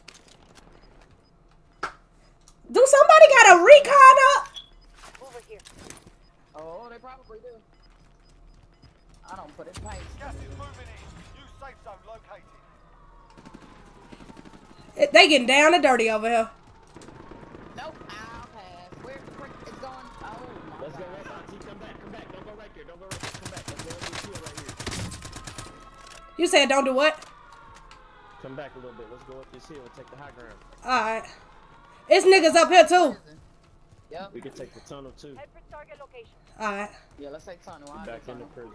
Do somebody got a recon up? Over here. Oh, they probably do. I don't put it in pace. Gas is moving in. New safe zone located. They getting down and dirty over here. Nope, I'll pass. Where it's going? Oh my Let's go God. right now. T, come back. Come back. Don't go right there. Don't go right there. Come back. Let's go over this hill right here. You said don't do what? Come back a little bit. Let's go up this hill and take the high ground. Alright. It's niggas up here too. Yep. We can take the tunnel too. Head for target location. Alright. Yeah, let's take tunnel. Back in the prison.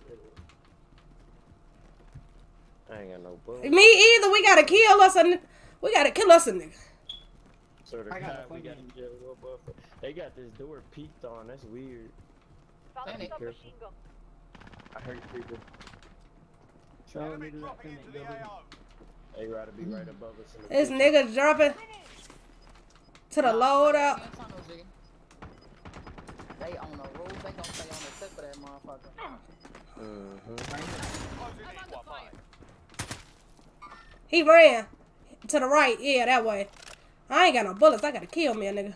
I ain't got no bullets. Me either. We gotta kill us a nigga. So the I got guy a we got fucking- in jail with buffer. They got this door peaked on. That's weird. Found Danny, the submachine gun. I heard people. Show Enemy me to that dropping Pennant into the building. AO. They gotta be right above us. In the This prison. niggas dropping to the loadout. They on the roof. They gonna stay on the tip of that motherfucker. Closing in. One mile. He ran to the right. Yeah, that way. I ain't got no bullets. I gotta kill me a nigga.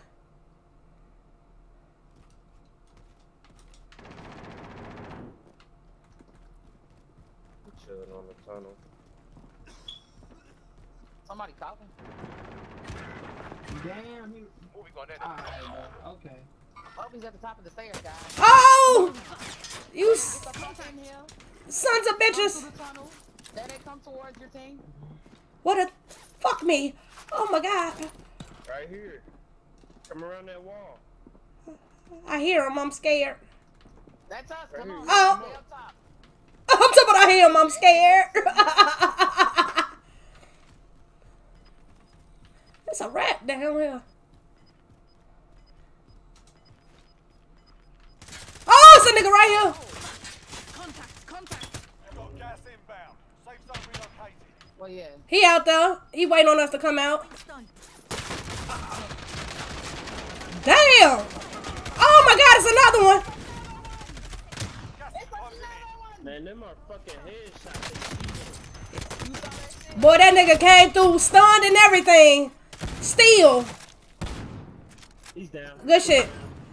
Chilling on the tunnel. Somebody coughing. Damn, he. Moving on enemy. Alright, bro. Okay. Oh, he's at the top of the stairs, guys. Oh! You Get the fuck in here. sons of Come bitches. through the tunnel. There they come towards your team. What a... Fuck me. Oh my God. Right here. Come around that wall. I hear him. I'm scared. That's us. Come on. Oh. Stay up top. I'm talking about I hear him. I'm scared. It's a rat down here. Oh, it's a nigga right here. Contact. Got gas inbound. Safe zone relocated. Well, yeah. He out there. He waiting on us to come out. Damn. Oh my God, it's another one. Man, them are fucking headshots. Boy, that nigga came through stunned and everything. Still. He's down. Good shit.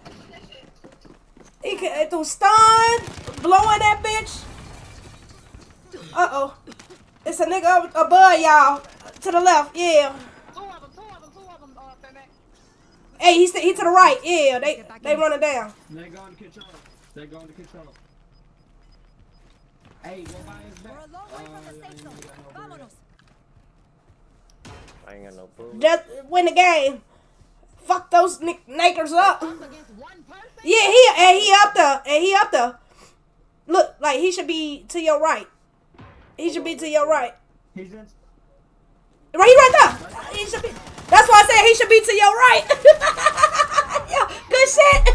He came through stunned, blowing that bitch. Uh-oh. It's a nigga above y'all. To the left, yeah. Two of them, Hey, he to the right. Yeah, they running down. They're going to control. They're going to control. Hey, go by his back. We're a long way from the safe zone. Vámonos. I ain't got no boo. Just win the game. Fuck those nakers up. against one person? Yeah, he up there. And he up there. Look, like he should be to your right. He should be to your right. He's in. Right, he right there. He should be. That's why I said he should be to your right. Yeah, good shit.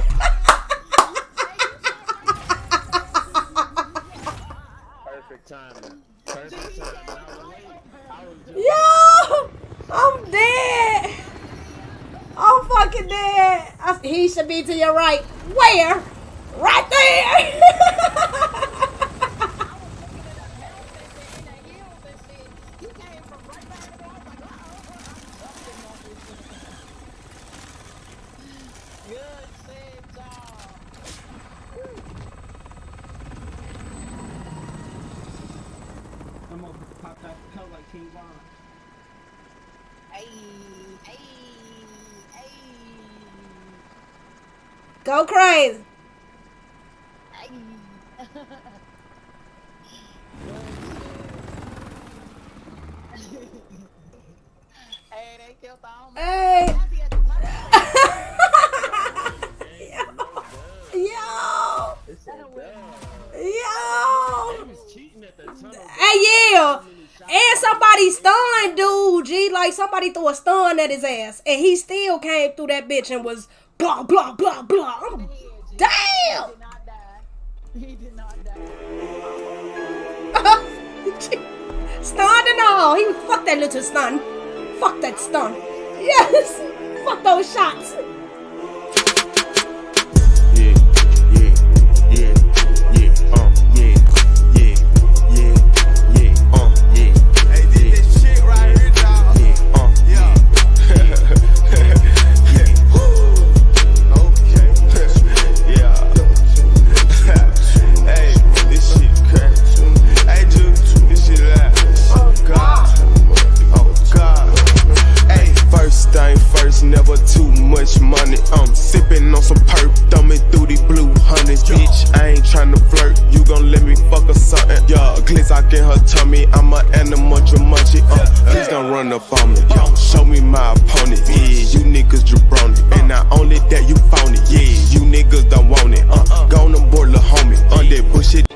Perfect timing. Perfect timing. Yo, I'm dead. I'm fucking dead. He should be to your right. Where? Right there. I'm gonna pop that hell like King Von. Hey. Go crazy. Hey, they killed the homie. Hey. Yo. Hey, yeah. And somebody stunned dude, G. Like somebody threw a stun at his ass. And he still came through that bitch and was blah, blah, blah, blah. Damn. He did not die. Stunned and all. He fuck that little stun. Fuck that stun. Yes. Fuck those shots. Never too much money. I'm sipping on some perp, thumbing through these blue honeys. Bitch, I ain't tryna flirt. You gon' let me fuck or something? Yeah, glizzock in her tummy. I'm an animal, Jumanji. Please don't run up on me. Show me my opponent. Yeah, you niggas jabroni. And not only that, you found it. Yeah, you niggas don't want it. Go on board, lil' homie. On that bullshit.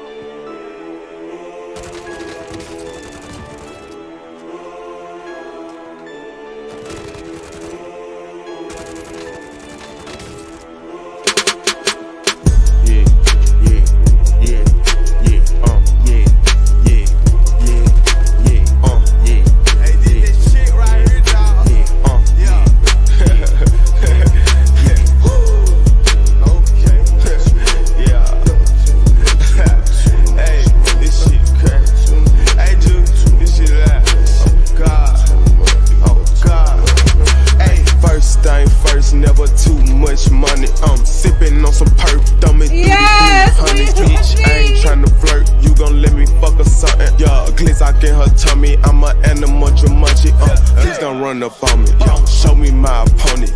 Never too much money. I'm sipping on some perp, thumbing through the honey. Bitch, I ain't tryna flirt. You gon' let me fuck or something? Yeah, glizzock in her tummy. I'm an animal, Jumanji. Please don't run up on me. Show me my opponent.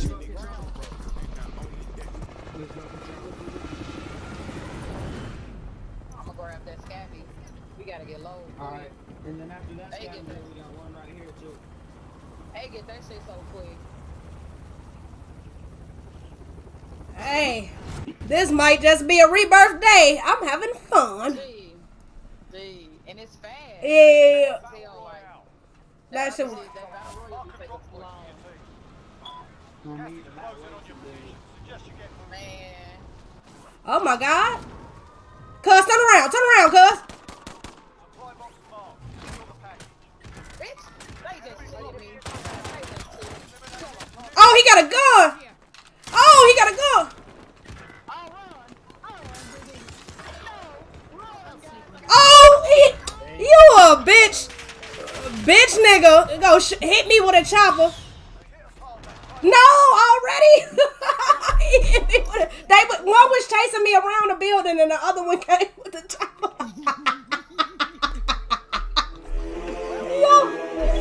I'ma grab that scabby. We gotta get low. Alright, and then after that, Hey, scabby, get that. we got one right here too. Hey, get that shit so quick. Hey, this might just be a rebirth day. I'm having fun. Gee, and it's fast. Yeah. Feel like That shit. that battle royale be taking too long. Man. Oh my God. Cuz, turn around, cuz. Bitch, they just shot me. Oh, he got a gun. Oh, he got a gun. Oh, run, baby. No, run, guys. Bitch nigga, go hit me with a chopper. No, already. He hit me with one was chasing me around the building and the other one came with the chopper. Yo.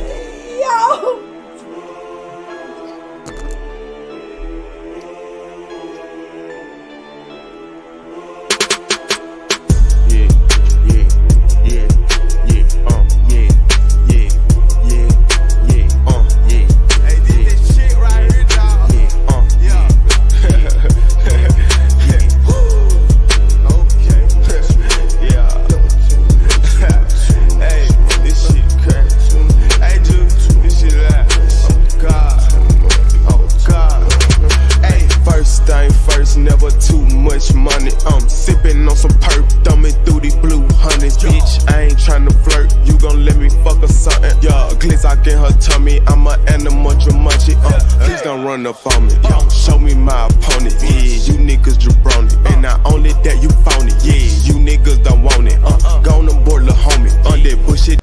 Never too much money. I'm sipping on some perp, thumbing through these blue honeys. Bitch, I ain't tryna flirt. You gon' let me fuck or something? Yeah, glitz out in her tummy. I'm an animal, Jumanji. Please don't run up on me. Show me my opponent. Yeah, you niggas jabroni. And not only that, you phony. Yeah, you niggas don't want it. Go on board, lil' homie. On that bullshit.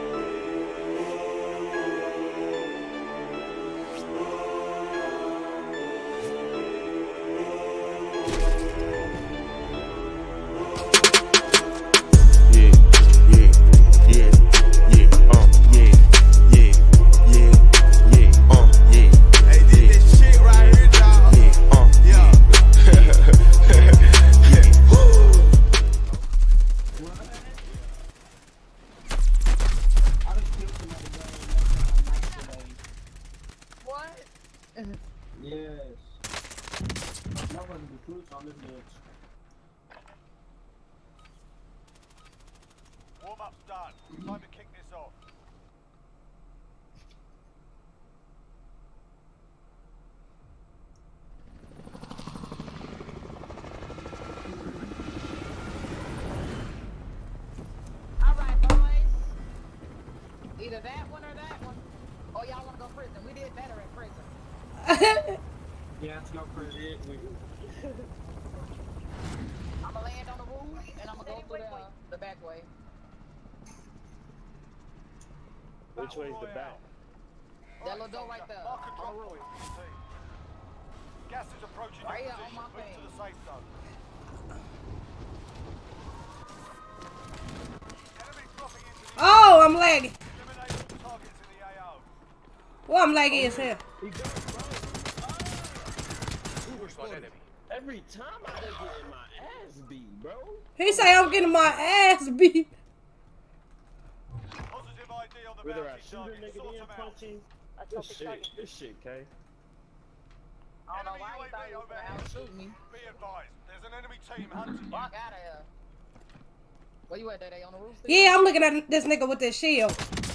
Yes. That wasn't the truth on this bitch. Warm-up's done. Time to kick this off. Alright, boys. Either that one or that one. Or y'all wanna go prison. We did better at prison. Yeah, it's no credit. I'ma land on the roof and I'ma go through the back way. Which way's the back? That little door right there. Mark a drop point for your team. Gas is approaching Right your here on position. my Move thing. to the safe zone. Enemy dropping into the Oh, I'm lagging. eliminate all targets in the AO. Well, I'm lagging as hell. Every time I been getting my ass beat, bro. He say I'm getting my ass beat. Positive ID on the Whether I bounty shoot a target. nigga Sort in them out. punching, this shit, K. I don't know Enemy why he thought he was UAV gonna outshoot me. Be advised, there's an enemy team hunting you. Fuck out of here. Where you at, Daddy? On the roof? Yeah, I'm looking at this nigga with this shield.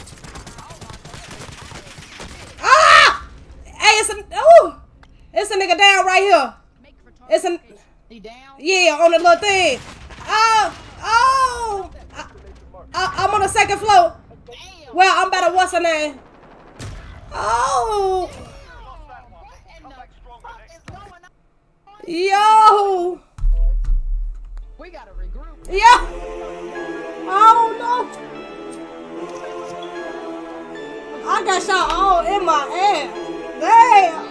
Ah! Hey, it's a nigga down right here. It's a He down? yeah on the little thing. I'm on the second floor. Damn. Well, I'm better. What's her name? Oh, Lost that one. Come back stronger next time. yo, We gotta regroup. yeah. Oh no, I got shot all in my ass. Damn.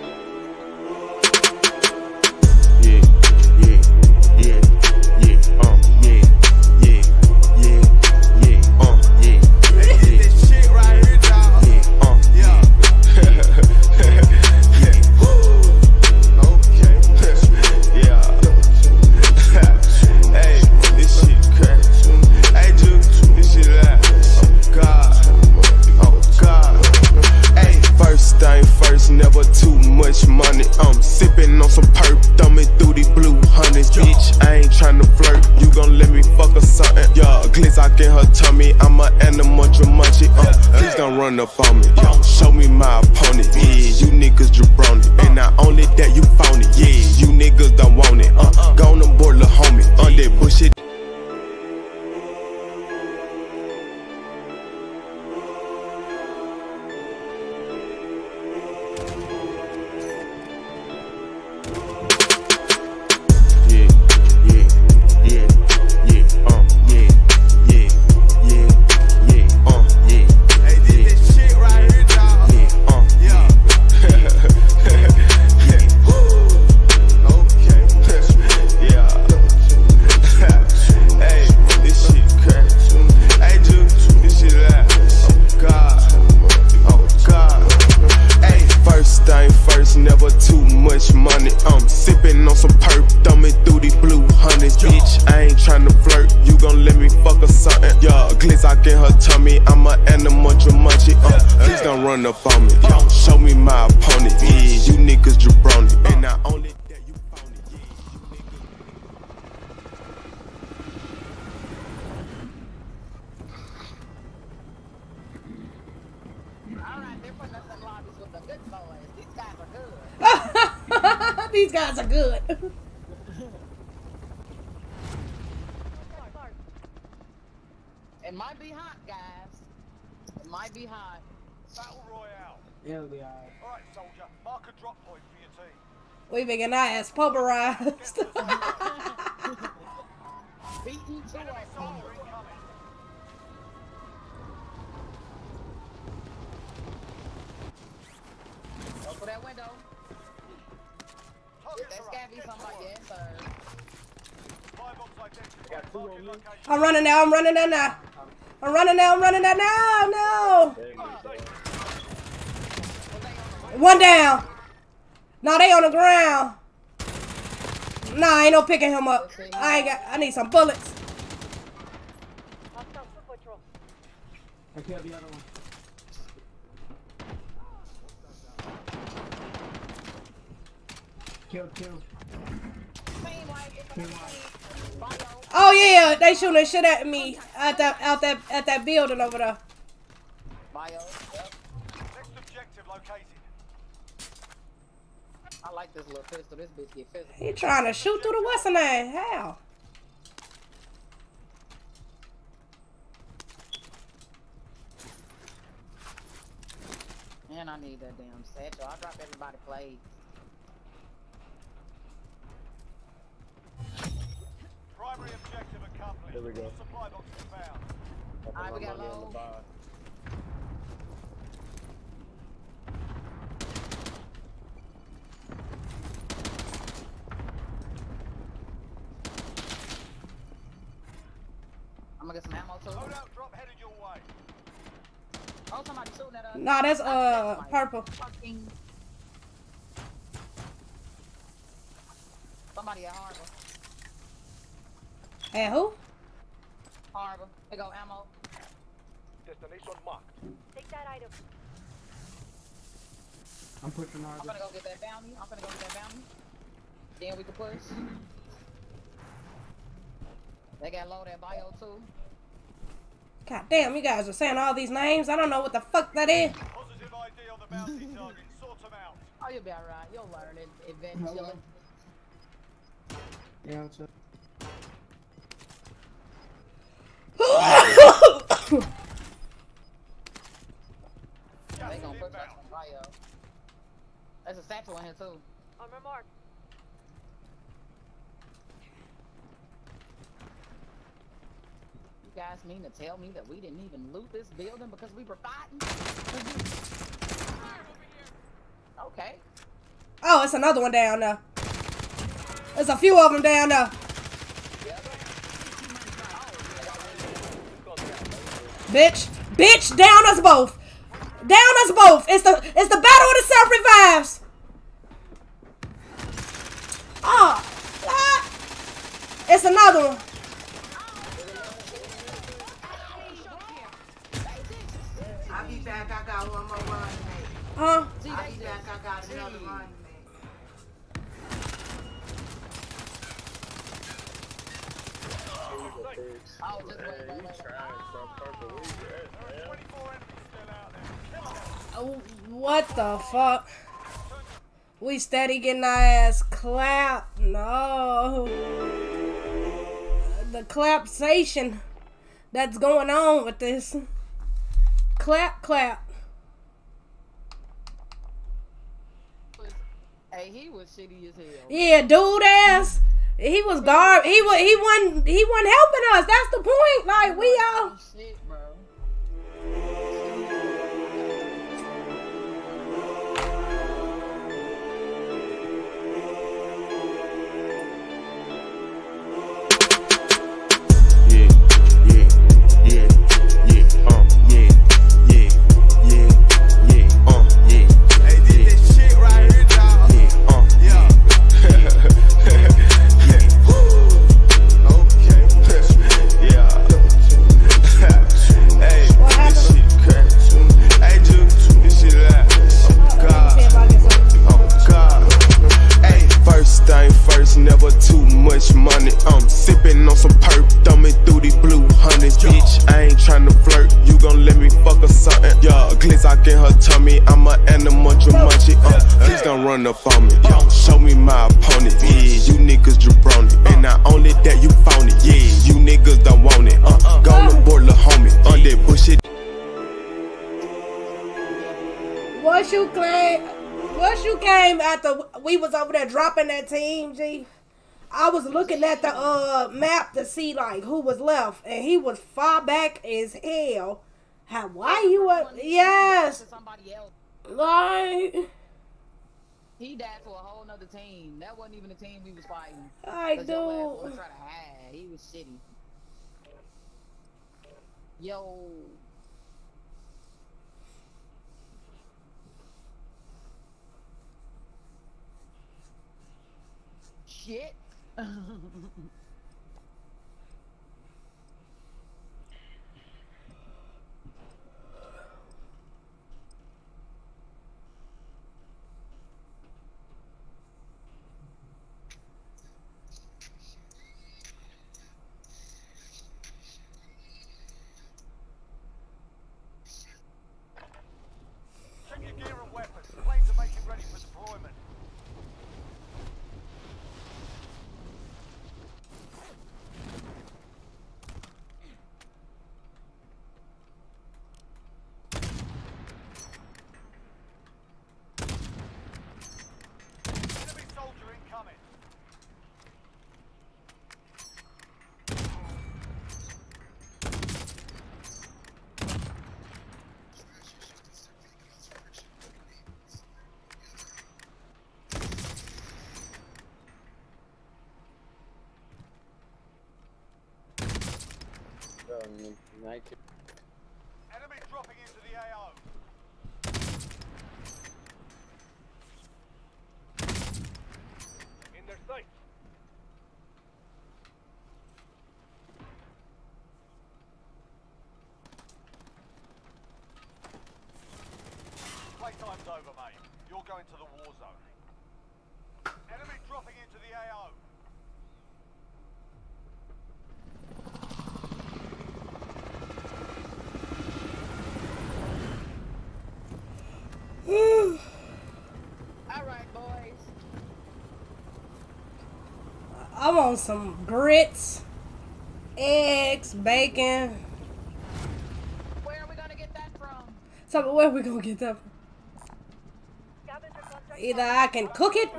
Never too much money. I'm sipping on some perp, thumbing through these blue honeys. Bitch, I ain't tryna flirt. You gon' let me fuck or something? Yeah, glitz out in her tummy. I'm an animal, Jumanji. Please don't run up on me. Show me my opponent. Yeah, you niggas jabroni. And not only that, you phony. Yeah, you niggas don't want it. Go on board, lil' homie. On that bullshit. never too much money. I'm sipping on some perp, thumbing through these blue honeys. Bitch, I ain't tryna flirt, you gon' let me fuck or something. Yeah, glizzock in her tummy, I'm a animal Jumanji. Please don't run up on me, show me my opponent. Yeah, you niggas jabroni, and not only that you phony. Yeah, you niggas. Alright, they're putting us in lobbies with the good boys. These guys are good. These guys are good. It might be hot, guys. It might be hot. Battle Royale. It'll be alright. Alright, soldier. Mark a drop point for your team. We making our ass pulverized. Beaten to Enemy us. soldier incoming. Open that window. Target That scabby somebody, yes, sir. Buy box identified. Marking location. I'm running now. I'm running that now. I'm running now. I'm running that now. No. One down. No, they on the ground. Nah, ain't no picking him up. I need some bullets. I killed the other one. Kill. Oh yeah, they shooting the shit at me at that building over there. Bio. Yep. Next objective located. I like this little pistol. This bitch get physical. He trying to shoot through the western end. How? And I need that damn satchel. I'll drop everybody plays. Primary objective accomplished. There we go. Supply box is found. Alright, we got Money on low. the bar. I'm gonna get some ammo too. Loadout drop headed your way. Oh, somebody shooting at us. Nah, that's purple. Fucking. Somebody at Harbor. Hey, who? Harbor. They go ammo. Destination marked. Take that item. I'm pushing I'm hard. gonna go get that bounty. Then we can push. They got low that bio too. God damn, you guys are saying all these names. I don't know what the fuck that is. Positive ID on the bounty target. Sort them out. Oh, you'll be alright. You'll learn it eventually. Yeah, what's up? They gonna put us on bio. There's a satchel in here too. On my mark. You guys mean to tell me that we didn't even loot this building because we were fighting? Okay. Oh, it's another one down there. There's a few of them down there. Bitch, down us both. Down us both. It's the battle of the self-revives. Oh, it's another one. I'll be back. I got one more run, mate. Huh? I'll be back. I got another run, mate. Oh, just wait. 24 enemies still out there. Oh, what the fuck? We steady getting our ass clapped. No. The clapsation that's going on with this. Clap. Hey, he was shitty as hell. Yeah, dude ass. He was he wasn't helping us. That's the point. Like we all. Shit, bro. Yeah. something. Yeah, glitz I in her tummy. I'm an animal, Jumanji. Please don't run up on me. Show me my opponent. Yeah, you niggas jabroni. And not only that, you found it. Yeah, you niggas don't want it. Go on the board, little homie. On that bullshit. Once you came after we was over there dropping that team, G, I was looking at the map to see like who was left, and he was far back as hell. Why you were? Yes. Like he died to a whole nother team. That wasn't even the team we was fighting. Like, dude. Was trying to hide. He was shitty. Yo. Shit. Check your gear and weapons. Planes are making ready for deployment. Enemy soldier incoming. Enemy dropping into the AO. In their sights. Playtime's over, mate. You're going to the war zone. Enemy dropping into the AO. Alright, boys. I want some grits, eggs, bacon. Where are we gonna get that from? So where are we gonna get that from? Either I can cook it.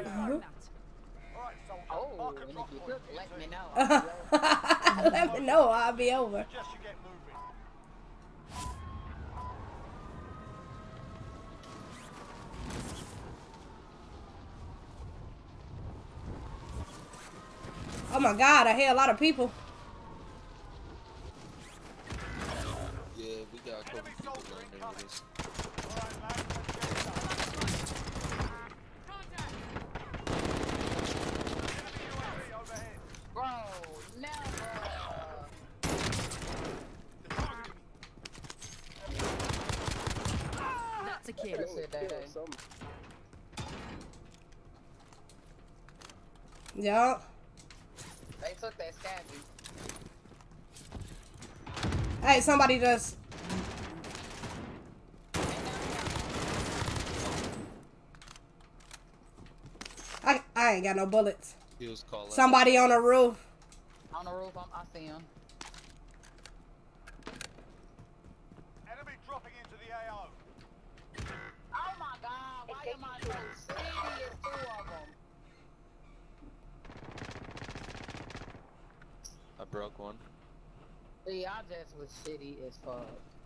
Oh, and if you cook, let me know. Let me know, I'll be over. Suggest you get moving. Oh my God, I hear a lot of people. Yeah, we got a couple people down there with us. Bro, never. That's a kill. Yeah. They took that scabby. Hey, somebody just. I ain't got no bullets. He was calling. Somebody on the roof. On the roof, I see him. Enemy dropping into the AO. Oh my God, why am I so shitty? It's two of them. I broke one. See, I just was shitty as fuck.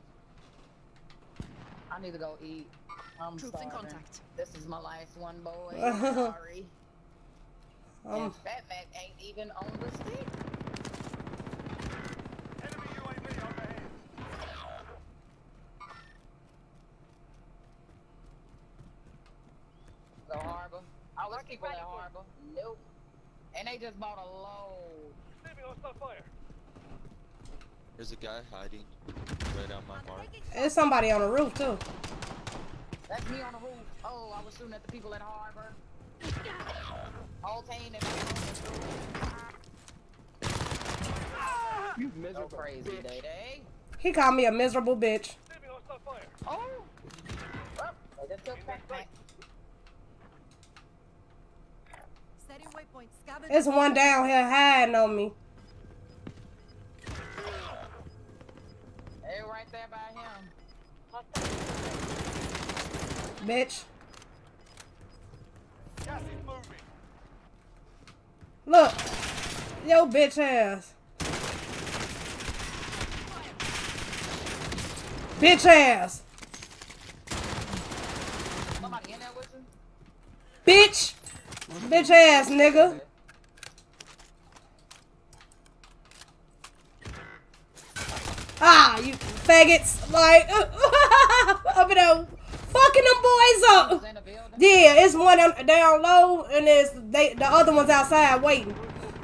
I need to go eat. I'm Troops in starving. contact. This is my last one, boy. I'm sorry. And Fat Mac ain't even on the stick. Enemy UAV overhead. The harbor. I was people at harbor. Nope. And they just bought a load. There's a guy hiding right on my mark. There's somebody on the roof too. That's me on the roof. Oh, I was shooting at the people at harbor. Whole team and You miserable crazy, bitch. Day. He called me a miserable bitch. Enemy hostile fire. Oh! They just took back. Setting waypoint. Scavenger. There's one down here hiding on me. They're right there by him. Bitch. Gas is moving. Look. Yo, bitch ass. Bitch ass. Somebody in there with you? Bitch. Bitch ass, nigga. Ah, you faggots. Like, up in there fucking them boys up. Yeah, it's one down low, and the other one's outside waiting.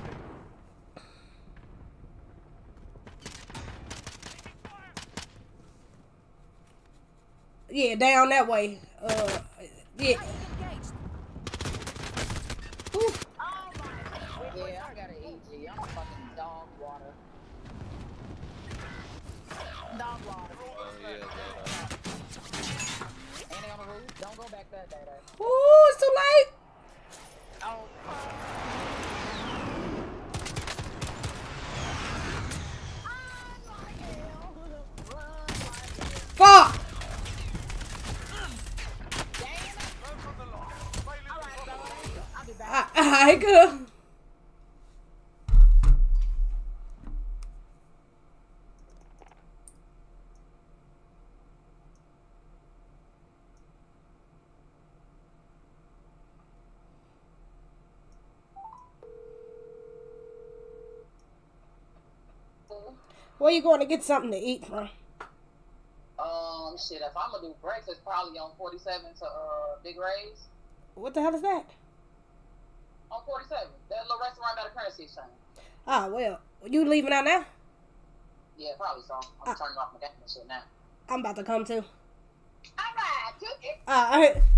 Yeah, down that way. Yeah. Ooh. Yeah, I got an EG. I'm fucking dog water. Dog water. And they on the roof. Don't go back that day. Ooh, it's too late. Oh. Fuck. I good. Where you going to get something to eat from? Shit, if I'm gonna do breakfast, probably on 47 to Big Ray's. What the hell is that? On 47, that little restaurant by the currency exchange. Ah, well, you leaving out now? Yeah, probably so. I'm turning off my gas and shit now. I'm about to come too. Alright, took it. Alright.